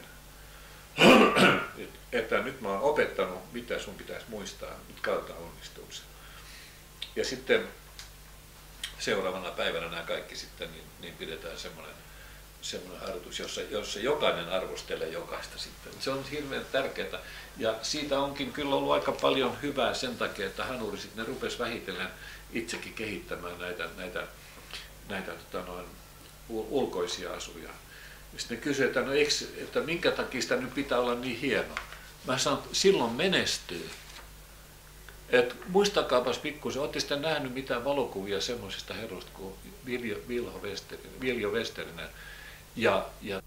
Että nyt mä oon opettanut, mitä sun pitäisi muistaa, mitkä kautta onnistuu se. Ja sitten seuraavana päivänä nämä kaikki sitten, niin, niin pidetään semmoinen semmoinen harjoitus, jossa, jossa jokainen arvostelee jokaista sitten. Se on hirveän tärkeää. Ja siitä onkin kyllä ollut aika paljon hyvää sen takia, että hanurisit ne rupes vähitellen itsekin kehittämään näitä, näitä, näitä tota noin, ulkoisia asuja. Sitten ne kysyivät, että, no, että minkä takia sitä nyt pitää olla niin hieno. Mä sanon, että silloin menestyy. Et muistakaapas pikkuisen, olette sitten nähnyt mitään valokuvia semmoisista herroista kuin Viljo, Vilho Westerinen, Viljo Westerinen. Ja, ja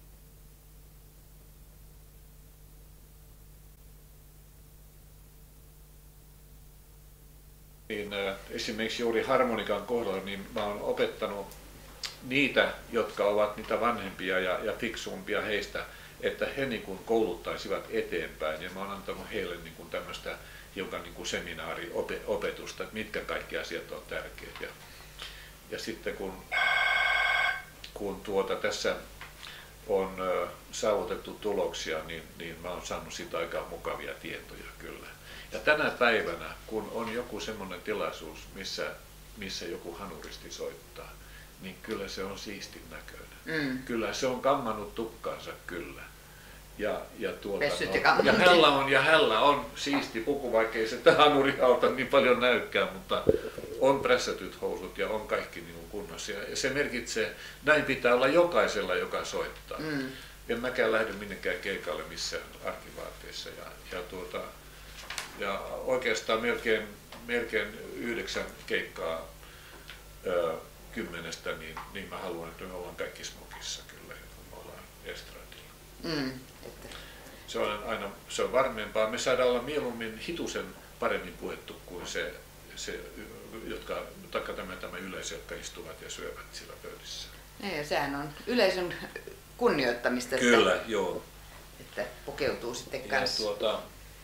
niin, äh, esimerkiksi juuri harmonikan kohdalla niin mä oon opettanut niitä, jotka ovat niitä vanhempia ja, ja fiksumpia heistä, että he niin kuin kouluttaisivat eteenpäin, ja mä oon antanut heille niin kuin tämmöistä hiukan niin kuin seminaariopetusta, että mitkä kaikki asiat on tärkeitä. Ja, ja sitten kun, kun tuota, tässä on ö, saavutettu tuloksia, niin, niin mä oon saanut siitä aika mukavia tietoja kyllä. Ja tänä päivänä, kun on joku semmoinen tilaisuus, missä, missä joku hanuristi soittaa, niin kyllä se on siistin näköinen. Mm. Kyllä se on kammannut tukkansa kyllä. Ja, ja, tuota, no, ja, hällä on, ja hällä on siisti puku, vaikkei se hanuriauta niin paljon näykään, mutta on prässätyt housut ja on kaikki niin kunnossa. Ja se merkitsee, näin pitää olla jokaisella, joka soittaa. Mm. En mäkään lähde minnekään keikalle missään arkivaatteissa. Ja, ja, tuota, ja oikeastaan melkein, melkein yhdeksän keikkaa ö, kymmenestä, niin, niin mä haluan, että me ollaan kaikki smokissa kyllä, kun me ollaan estradilla. Mm. Se on aina se on varmempaa. Me saadaan olla mieluummin hitusen paremmin puettu kuin se, se jotka, taikka tämä, tämä yleisö, jotka istuvat ja syövät sillä pöydissä. Ja sehän on yleisön kunnioittamista. Kyllä, että, joo. Että pukeutuu sitten kanssa. Tuota,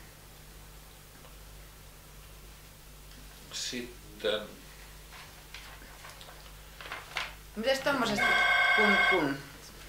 sitten... Mites tommosesta kun kun?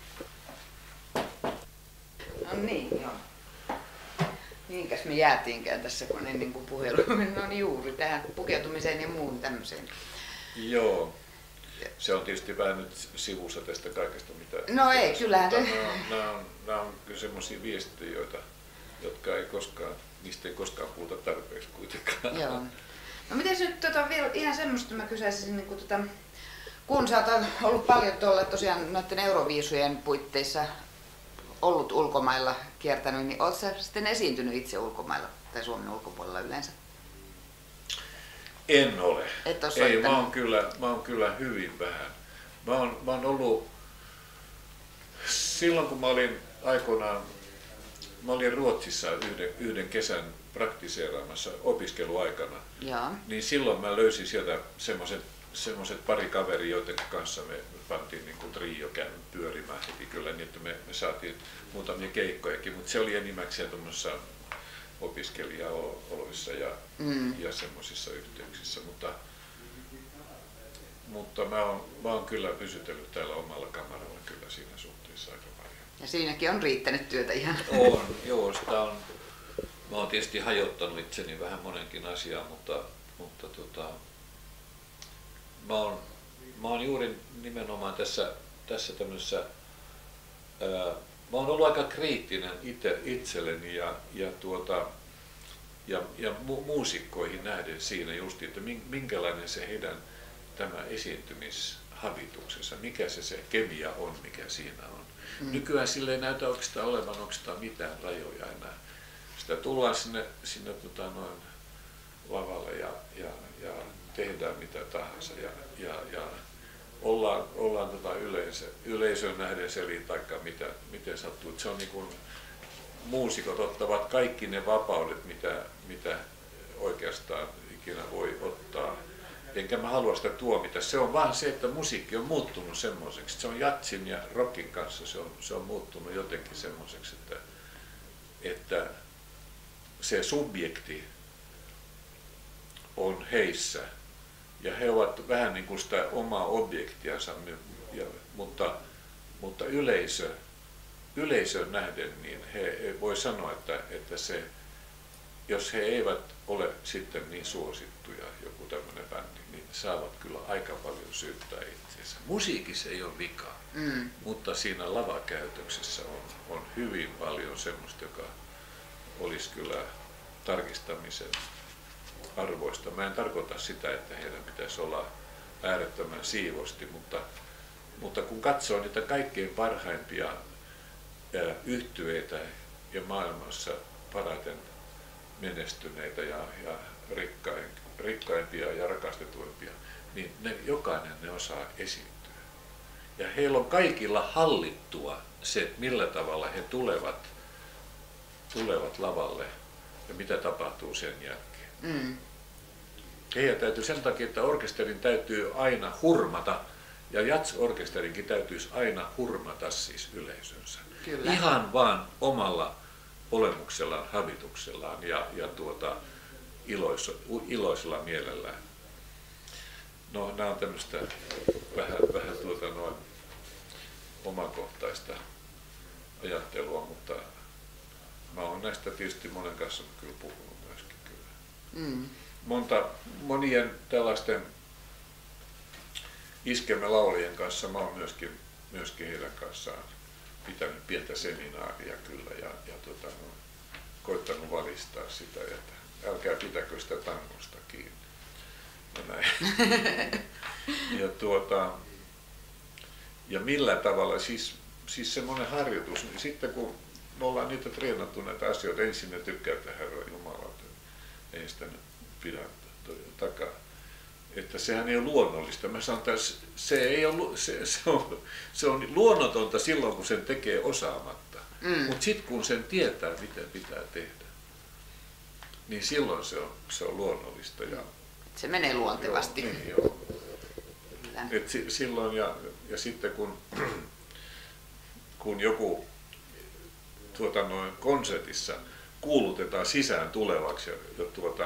No niin, joo. Mihinkäs me jäätiinkään tässä, kun ennen kuin puhelu no niin juuri tähän pukeutumiseen ja muuhun tämmöiseen. Joo. Se on tietysti vähän nyt sivussa tästä kaikesta, mitä... No ei, kyllähän se... Nämä on, nämä on, nämä on kyllä semmoisia viestejä, joita, jotka ei koskaan, niistä ei koskaan puhuta tarpeeksi kuitenkaan. Joo. No mites nyt tota, vielä ihan semmoista mä kysäisin, niin kun, tota, kun sä oot ollut paljon tuolla tosiaan noiden Euroviisujen puitteissa ollut ulkomailla kiertänyt, niin ootko sä sitten esiintynyt itse ulkomailla tai Suomen ulkopuolella yleensä? En ole. Et ole Ei, mä oon, kyllä, mä oon kyllä hyvin vähän. Mä oon, mä oon ollut, silloin kun mä olin aikoinaan, mä olin Ruotsissa yhden, yhden kesän praktiseeraamassa opiskeluaikana, ja. Niin silloin mä löysin sieltä semmoiset semmoiset pari kaveria, joiden kanssa me pantiin niin kuin trio pyörimään heti kyllä, niin että me, me saatiin muutamia keikkojakin, mutta se oli enimmäkseen tuommoisessa opiskelijaoloissa ja, mm. ja semmoisissa yhteyksissä, mutta, mutta mä oon, mä oon kyllä pysytellyt täällä omalla kamaralla kyllä siinä suhteessa aika paljon. Ja siinäkin on riittänyt työtä ihan. On, joo, sitä on. Mä oon tietysti hajottanut itseni vähän monenkin asiaan, mutta, mutta tota, Mä oon, mä oon juuri nimenomaan tässä, tässä tämmöisessä, ää, mä oon ollut aika kriittinen itse, itselleni ja, ja, tuota, ja, ja mu, muusikkoihin nähden siinä just, että minkälainen se heidän tämä esiintymishabituksensa, mikä se se kemia on, mikä siinä on. Mm. Nykyään sille ei näytä oikeastaan olevan oikeastaan mitään rajoja enää. Sitä tullaan sinne, sinne tota noin lavalle ja, ja, ja tehdään mitä tahansa ja, ja, ja ollaan, ollaan tota yleisö, yleisön nähden selin taikka mitä, miten sattuu. Se on niin kuin, muusikot ottavat kaikki ne vapaudet, mitä, mitä oikeastaan ikinä voi ottaa. Enkä mä halua sitä tuomita. Se on vaan se, että musiikki on muuttunut semmoiseksi. Se on jatsin ja rockin kanssa se on, se on muuttunut jotenkin semmoiseksi, että, että se subjekti on heissä. Ja he ovat vähän niin kuin sitä omaa objektiansa, ja, mutta, mutta yleisö, yleisön nähden, niin he, he voi sanoa, että, että se, jos he eivät ole sitten niin suosittuja, joku tämmöinen bändi, niin saavat kyllä aika paljon syyttää itseensä. Musiikissa ei ole vikaa, mm. mutta siinä lavakäytöksessä on, on hyvin paljon semmoista, joka olisi kyllä tarkistamisen arvoista. Mä en tarkoita sitä, että heidän pitäisi olla äärettömän siivosti, mutta, mutta kun katsoo niitä kaikkein parhaimpia yhtyeitä ja maailmassa parhaiten menestyneitä ja, ja rikkain, rikkaimpia ja rakastetuimpia, niin ne, jokainen ne osaa esiintyä. Ja heillä on kaikilla hallittua se, millä tavalla he tulevat, tulevat lavalle ja mitä tapahtuu sen jälkeen. Mm. Heidän täytyy sen takia, että orkesterin täytyy aina hurmata, ja jazz-orkesterinkin täytyisi aina hurmata siis yleisönsä. Kyllä. Ihan vaan omalla olemuksellaan, habituksellaan ja, ja tuota, ilois, iloisella mielellään. No, nämä on tämmöistä vähän, vähän tuota noin omakohtaista ajattelua, mutta mä oon näistä tietysti monen kanssa kyllä puhunut myöskin kyllä. Mm. Monta, monien tällaisten iskelmälaulajien kanssa mä oon myöskin, myöskin heidän kanssaan pitänyt pientä seminaaria kyllä ja, ja tota, no, koittanut valistaa sitä, että älkää pitäkö sitä tangosta kiinni. Ja, näin. ja, tuota, ja millä tavalla, siis, siis semmoinen harjoitus, niin sitten kun me ollaan niitä treenattu näitä asioita, ensin ne tykkää tehdä Herran Jumala, ei sitä pidä takaa. Että sehän ei ole luonnollista. Mä sanon, että se, ei ole, se, se, on, se on luonnotonta silloin, kun sen tekee osaamatta. Mm. Mutta sitten kun sen tietää, miten pitää tehdä, niin silloin se on, se on luonnollista. Ja, se menee luontevasti. Joo, niin, joo. Et si, silloin ja, ja sitten kun, kun joku tuota, noin konsertissa kuulutetaan sisään tulevaksi ja, ja tuota,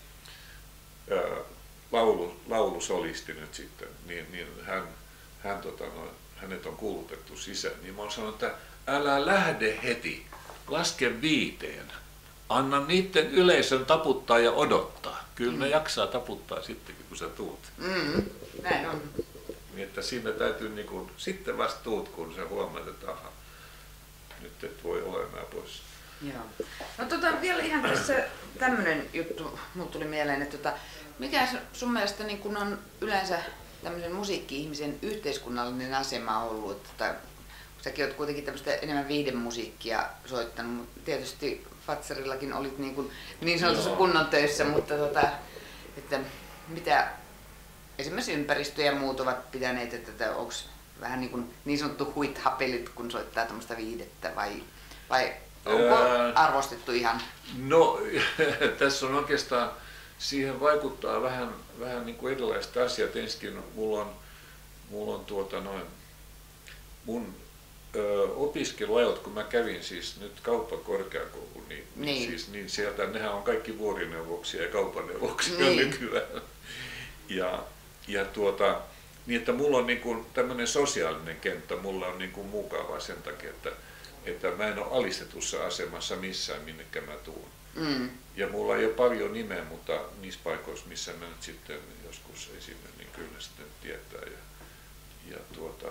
ää, Laulu, laulusolisti nyt sitten, niin, niin hän, hän, tota, no, hänet on kuulutettu sisään, niin mä oon sanonut, että älä lähde heti, laske viiteen, anna niiden yleisön taputtaa ja odottaa. Kyllä mm. ne jaksaa taputtaa sittenkin, kun sä tuut. Mm, näin on. Niin, että siinä täytyy niin kun, sitten vasta tuut, kun sä huomaat, että aha, nyt et voi olla enää pois. Joo. No tota, vielä ihan tässä tämmönen juttu, mut tuli mieleen, että tota, mikä sun mielestä niin kun on yleensä tämmöisen musiikki-ihmisen yhteiskunnallinen asema ollut? Että, säkin olet kuitenkin tämmöistä enemmän viihdemusiikkia soittanut, mutta tietysti Fatserillakin olit niin, kuin, niin sanotussa kunnon töissä, mutta tota, että mitä esimerkiksi ympäristö ja muut ovat pitäneet, että onko vähän niin, kuin, niin sanottu huithapelit, kun soittaa tämmöistä viihdettä vai, vai onko arvostettu ihan? No tässä on oikeastaan, siihen vaikuttaa vähän, vähän niin kuin erilaiset asiat. Ensinnäkin mulla on, mulla on tuota noin, mun ö, opiskeluajat, kun mä kävin siis nyt kauppakorkeakouluun, niin, niin. Siis, niin sieltä nehän on kaikki vuorineuvoksia ja kaupaneuvoksia niin. Nykyään. Ja, ja tuota, niin että mulla on niin kuin tämmöinen sosiaalinen kenttä, mulla on niin kuin mukavaa sen takia, että, että mä en ole alistetussa asemassa missään, minnekä mä tuun. Mm. Ja mulla ei ole paljon nimeä, mutta niissä paikoissa, missä mä nyt sitten joskus esimerkiksi, niin kyllä sitten tietää. Ja, ja tuota,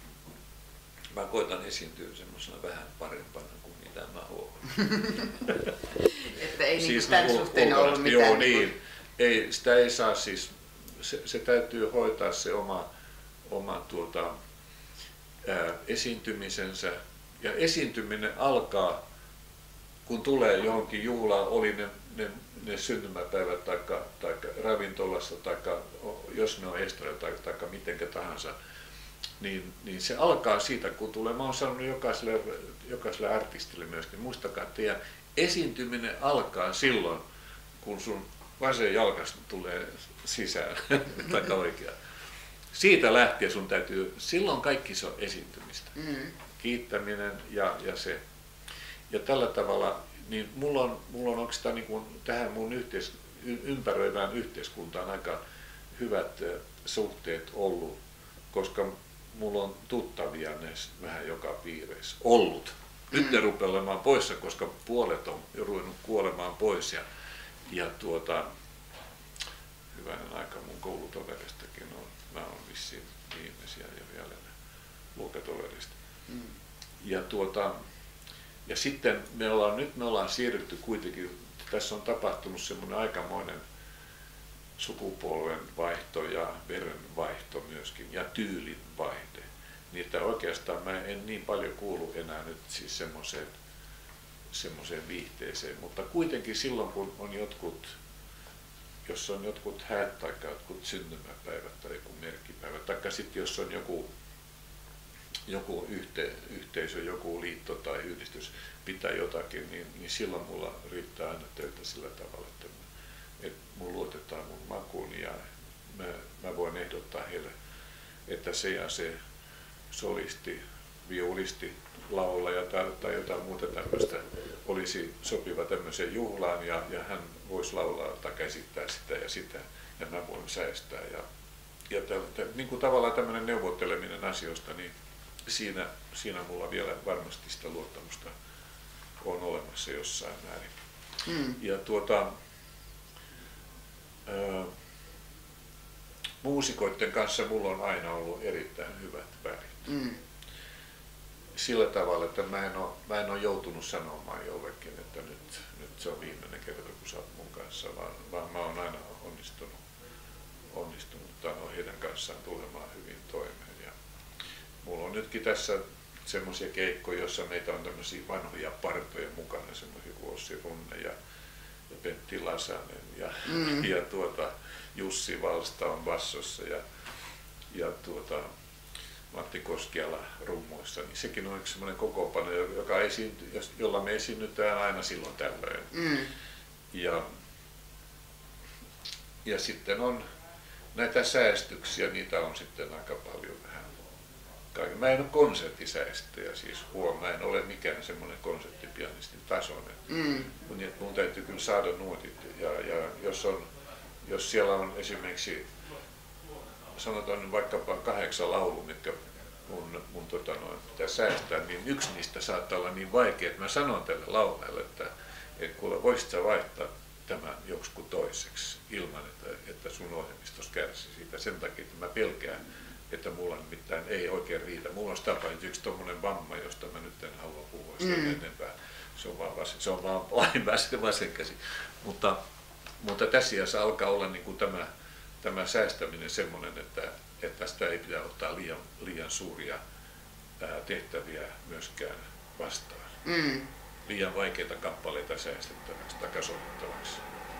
mä koitan esiintyä semmoisena vähän parempana kuin mitä mä oon. Että ei siis niin tämän suhteen ollut mitään. Joo, niin. Ei, sitä ei saa siis, se, se täytyy hoitaa se oma, oma tuota, ää, esiintymisensä. Ja esiintyminen alkaa kun tulee johonkin juhlaan, oli ne, ne, ne syntymäpäivät tai ravintolassa, tai jos ne on estrella tai, tai mitenkä tahansa, niin, niin se alkaa siitä, kun tulee. Mä oon sanonut jokaiselle, jokaiselle artistille myöskin, muistakaa, että teidän esiintyminen alkaa silloin, kun sun vasen jalkasta tulee sisään, tai oikea. Siitä lähtien sun täytyy, silloin kaikki se on esiintymistä. Mm. Kiittäminen ja, ja se. Ja tällä tavalla, niin mulla on, mulla on oikeastaan niin kuin tähän mun yhteis, ympäröivään yhteiskuntaan aika hyvät suhteet ollut, koska mulla on tuttavia näissä vähän joka piireissä ollut. Nyt ne rupeaa olemaan poissa, koska puolet on jo ruvennut kuolemaan pois. Ja, ja tuota, hyvänen aika mun koulutoveristakin on, mä oon vissiin viimeisiä ja jäljellä luokatoverista. Mm. Ja, tuota, ja sitten me ollaan, nyt me ollaan siirrytty kuitenkin, tässä on tapahtunut semmoinen aikamoinen sukupolven vaihto ja verenvaihto myöskin ja tyylin vaihde. Niin että oikeastaan mä en niin paljon kuulu enää nyt siis semmoiseen, semmoiseen viihteeseen, mutta kuitenkin silloin kun on jotkut, jos on jotkut häät tai jotkut syntymäpäivät tai joku merkkipäivä, tai sitten jos on joku, joku yhte, yhteisö, joku liitto tai yhdistys pitää jotakin, niin, niin silloin mulla riittää aina töitä sillä tavalla, että, että mun luotetaan mun makuun ja mä, mä voin ehdottaa heille, että se ja se solisti, viulisti, laulaja tai, tai jotain muuta tämmöistä olisi sopiva tämmöiseen juhlaan ja, ja hän voisi laulaa tai käsittää sitä ja sitä ja mä voin säästää. Ja, ja täl, täl, niin kuin tavallaan tämmöinen neuvotteleminen asioista, niin siinä, siinä mulla vielä varmasti sitä luottamusta on olemassa jossain määrin. Mm. Ja tuota, ää, muusikoiden kanssa mulla on aina ollut erittäin hyvät välit. Mm. Sillä tavalla, että mä en, ole, mä en ole joutunut sanomaan jollekin, että nyt, nyt se on viimeinen kerta, kun sä oot mun kanssa, vaan, vaan mä oon aina onnistunut, onnistunut tai heidän kanssaan tulemaan hyvin toimeen. Ja mulla on nytkin tässä semmoisia keikkoja, joissa meitä on tämmöisiä vanhoja partoja mukana, semmoisia kuin Ossi Runne ja, ja Pentti Lasanen ja, mm. ja tuota, Jussi Valsta on bassossa ja, ja tuota, Matti Koskiala rummuissa, niin sekin on yksi semmoinen kokoonpano, joka esiinty, jolla me esiinnytään aina silloin tällöin. Mm. Ja, ja sitten on näitä säästyksiä, niitä on sitten aika paljon vähän. Mä en ole konserttisäästäjä, siis huom, mä en ole mikään semmoinen konserttipianistin tasoinen. Mm. Mun täytyy kyllä saada nuotit ja, ja jos, on, jos siellä on esimerkiksi sanotaan vaikkapa kahdeksan laulu, mitkä mun, mun tota noin, pitää säästää, niin yksi niistä saattaa olla niin vaikea, että mä sanon tälle laulajalle, että, että kuule, voisit sä vaihtaa tämän joksikin toiseksi ilman, että, että sun ohjelmistos kärsii siitä. Sen takia, että mä pelkään, että mulla nimittäin ei oikein riitä. Mulla on tapahtunut yksi tommonen vamma, josta mä nyt en halua puhua sen mm. enempää. Se on vaan, vasen, se on vaan vain vasen käsi. Mutta, mutta tässä iässä alkaa olla niin kuin tämä Tämä säästäminen semmoinen, että, että sitä ei pidä ottaa liian, liian suuria ää, tehtäviä myöskään vastaan. Mm. Liian vaikeita kappaleita säästettäväksi tai kasoitettavaksi.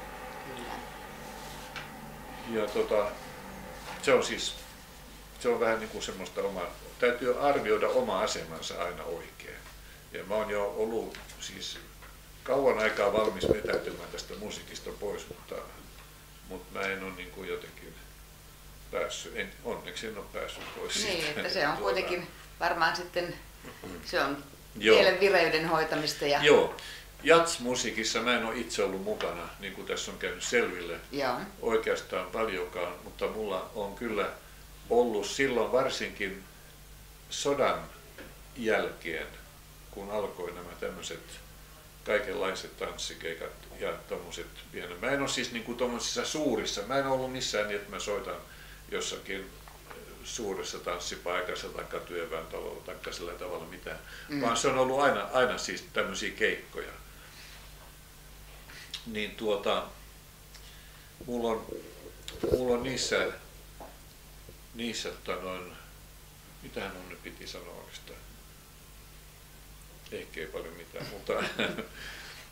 Ja tota, se on siis se on vähän niin kuin semmoista omaa, täytyy arvioida oma asemansa aina oikein. Ja mä oon jo ollut siis kauan aikaa valmis vetäytymään tästä musiikista pois, mutta mutta mä en ole niin kuin jotenkin päässyt, en, onneksi en ole päässyt pois niin, siitä. Niin, että se on tuota, kuitenkin varmaan sitten, se on mielen vireyden hoitamista. Ja... Joo, jazz-musiikissa mä en ole itse ollut mukana, niin kuin tässä on käynyt selville Joo. oikeastaan paljonkaan, mutta mulla on kyllä ollut silloin varsinkin sodan jälkeen, kun alkoi nämä tämmöiset kaikenlaiset tanssikeikat ja tommoset pienet. Mä en ole siis niinku tommosissa suurissa, mä en ollut missään niin, että mä soitan jossakin suuressa tanssipaikassa tai työväentalolla tai sillä tavalla mitään, mm. vaan se on ollut aina, aina siis tämmöisiä keikkoja. Niin tuota, mulla on, mulla on niissä, niissä tota noin, mitähän on nyt piti sanoa oikeastaan? Ehkä ei paljon mitään, mutta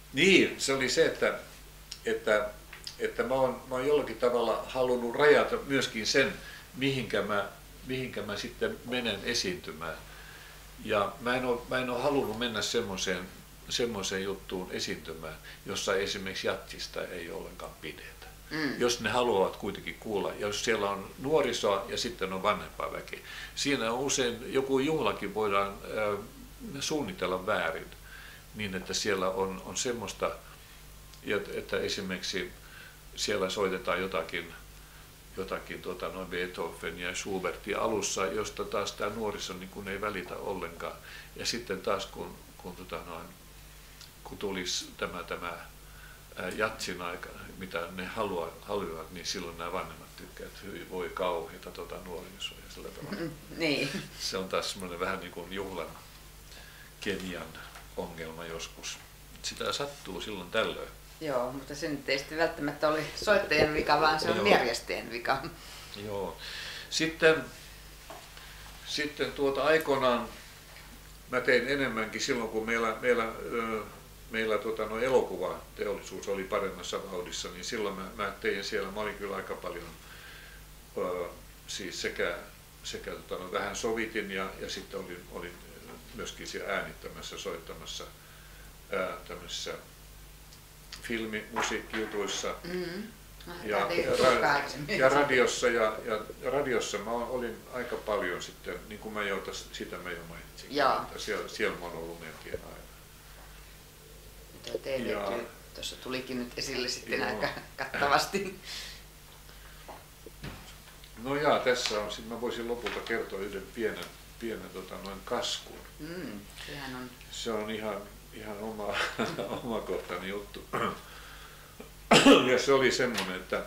Niin, se oli se, että, että, että mä, oon, mä oon jollakin tavalla halunnut rajata myöskin sen, mihinkä mä, mihinkä mä sitten menen esiintymään. Ja mä en ole, mä en ole halunnut mennä semmoiseen, semmoiseen juttuun esiintymään, jossa esimerkiksi jatsista ei ollenkaan pidetä. Mm. Jos ne haluavat kuitenkin kuulla, ja jos siellä on nuorisoa ja sitten on vanhempaa väkeä. Siinä on usein joku juhlakin voidaan äh, suunnitella väärin, niin että siellä on, on semmoista, että esimerkiksi siellä soitetaan jotakin, jotakin tuota, noin Beethovenia ja Schubertia alussa, josta taas tämä nuoriso niin kun ei välitä ollenkaan. Ja sitten taas kun, kun, tuota, noin, kun tulisi tämä, tämä jatsin aika, mitä ne haluaa, haluavat, niin silloin nämä vanhemmat tykkäävät, että hyvin voi kauheita tuota nuorisoa ja sillä tavalla. Mm, niin. Se on taas semmoinen vähän niin kuin juhlan kemian ongelma joskus. Sitä sattuu silloin tällöin. Joo, mutta se nyt ei sitten välttämättä ole soittajien vika, vaan se on Joo. järjestäjien vika. Joo. Sitten, sitten tuota aikoinaan mä tein enemmänkin silloin, kun meillä, meillä, meillä tuota, no, elokuvateollisuus oli paremmassa vauhdissa, niin silloin mä, mä tein siellä, mä olin kyllä aika paljon, ö, siis sekä, sekä tuota, no, vähän sovitin ja, ja sitten olin, olin myöskin siellä äänittämässä, soittamassa ää, tämmöisissä filmimusiikkijutuissa mm-hmm. ja, ja, ra- ja radiossa ja, ja radiossa mä olin aika paljon sitten, niin kuin mä jo tästä, sitä mä jo mainitsin, että siellä, siellä mä oon ollut melkein aina. Tuo T V-työ tuossa tulikin nyt esille sitten Joo. aika kattavasti. No jaa, tässä on, mä voisin lopulta kertoa yhden pienen, pienen tota, noin kaskun. Mm, sehän on. Se on ihan, ihan oma, omakohtainen juttu. Ja se oli semmoinen, että,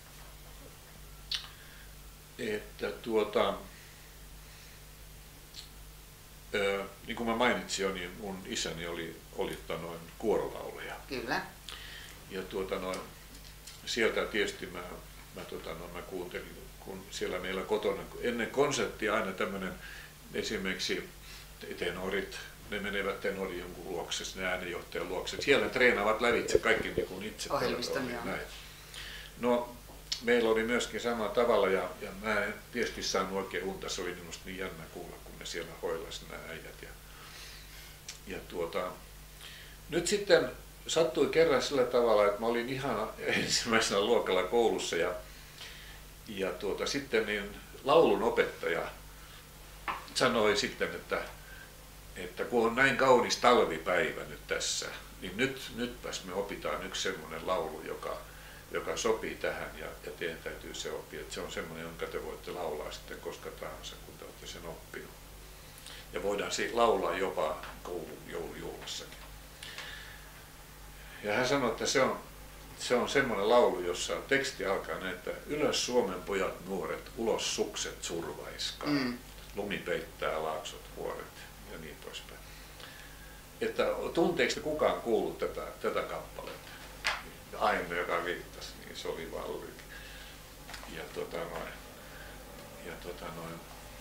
että tuota, ää, niin kuin mä mainitsin jo, niin mun isäni oli, oli noin kuorolaulaja. Kyllä. Ja tuota noin, sieltä tietysti mä, mä, tuota, no, mä kuuntelin, kun siellä meillä kotona, ennen konserttia aina tämmöinen esimerkiksi tenorit, ne menevät tenorin jonkun luokse, ne äänenjohtajan luokse. Siellä treenaavat lävitse kaikki niin kuin itse. Ohjelmiston, No, meillä oli myöskin samalla tavalla ja, ja mä en tietysti saanut oikein unta, se oli minusta niin jännä kuulla, kun ne siellä hoilasivat nämä äijät. Ja, ja tuota, nyt sitten sattui kerran sillä tavalla, että mä olin ihan ensimmäisenä luokalla koulussa ja, ja tuota, sitten niin laulun opettaja sanoi sitten, että että kun on näin kaunis talvipäivä nyt tässä, niin nyt, nytpäs me opitaan yksi semmoinen laulu, joka, joka sopii tähän ja, ja teidän täytyy se oppia. Että se on semmoinen, jonka te voitte laulaa sitten koska tahansa, kun te olette sen oppinut. Ja voidaan laulaa jopa koulun joulujuhlassakin. Ja hän sanoi, että se on, se on semmoinen laulu, jossa teksti alkaa näin, että ylös Suomen pojat nuoret, ulos sukset survaiskaa. Mm. Lumi peittää laaksot vuoret. Ja niin poispäin. Että tunteeko kukaan kuullut tätä, tätä kappaletta? Aina, joka viittasi, niin se oli vaan Ulrike. Ja tota noin. Ja tota noin.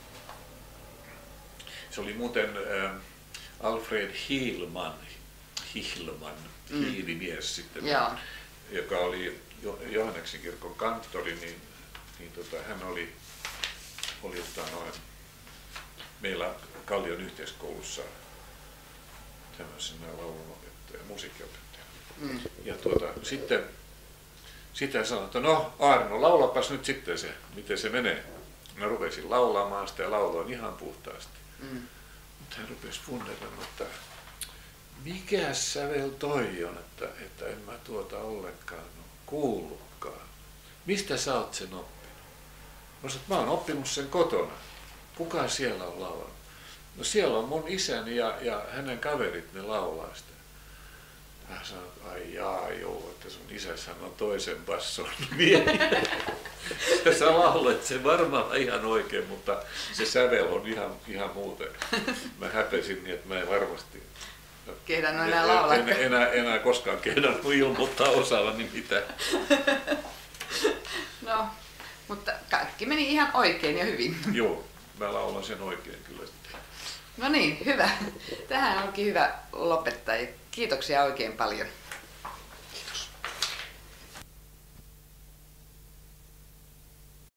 Se oli muuten äh, Alfred Hielman, Hielman, mm. hiilimies sitten, ja. joka oli Johanneksen kirkon kanttori, niin, niin tota, hän oli, oli tota noin, meillä Kallion yhteiskoulussa tämmöisenä laulunopettaja, musiikkiopettaja. Mm. Ja tuota, sitten sitä sanoi, että no Aarno, laulapas nyt sitten se, miten se menee. Mä rupesin laulamaan sitä ja lauloin ihan puhtaasti. Mm. Mutta hän rupesi funderoimaan, että mikä sävel toi on, että, että en mä tuota ollenkaan ole kuullutkaan. Mistä sä oot sen oppinut? Mä sanoin, että mä oon oppinut sen kotona. Kuka siellä on laulanut? No siellä on mun isäni ja, ja hänen kaverit, ne laulaa sitä. Hän sanoi, että ai jaa joo, että sun isässähän on toisen basson miehi. Sä laulat sen varmaan ihan oikein, mutta se sävel on ihan, ihan muuten. Mä häpesin niin, että mä en varmasti kehdannut enää laulaa. En, enää, enää koskaan kehdannut ilmoittaa osaavani mitään. No, mutta kaikki meni ihan oikein ja hyvin. Joo, mä laulan sen oikein kyllä sitten. No niin, hyvä. Tähän onkin hyvä lopettaa. Kiitoksia oikein paljon.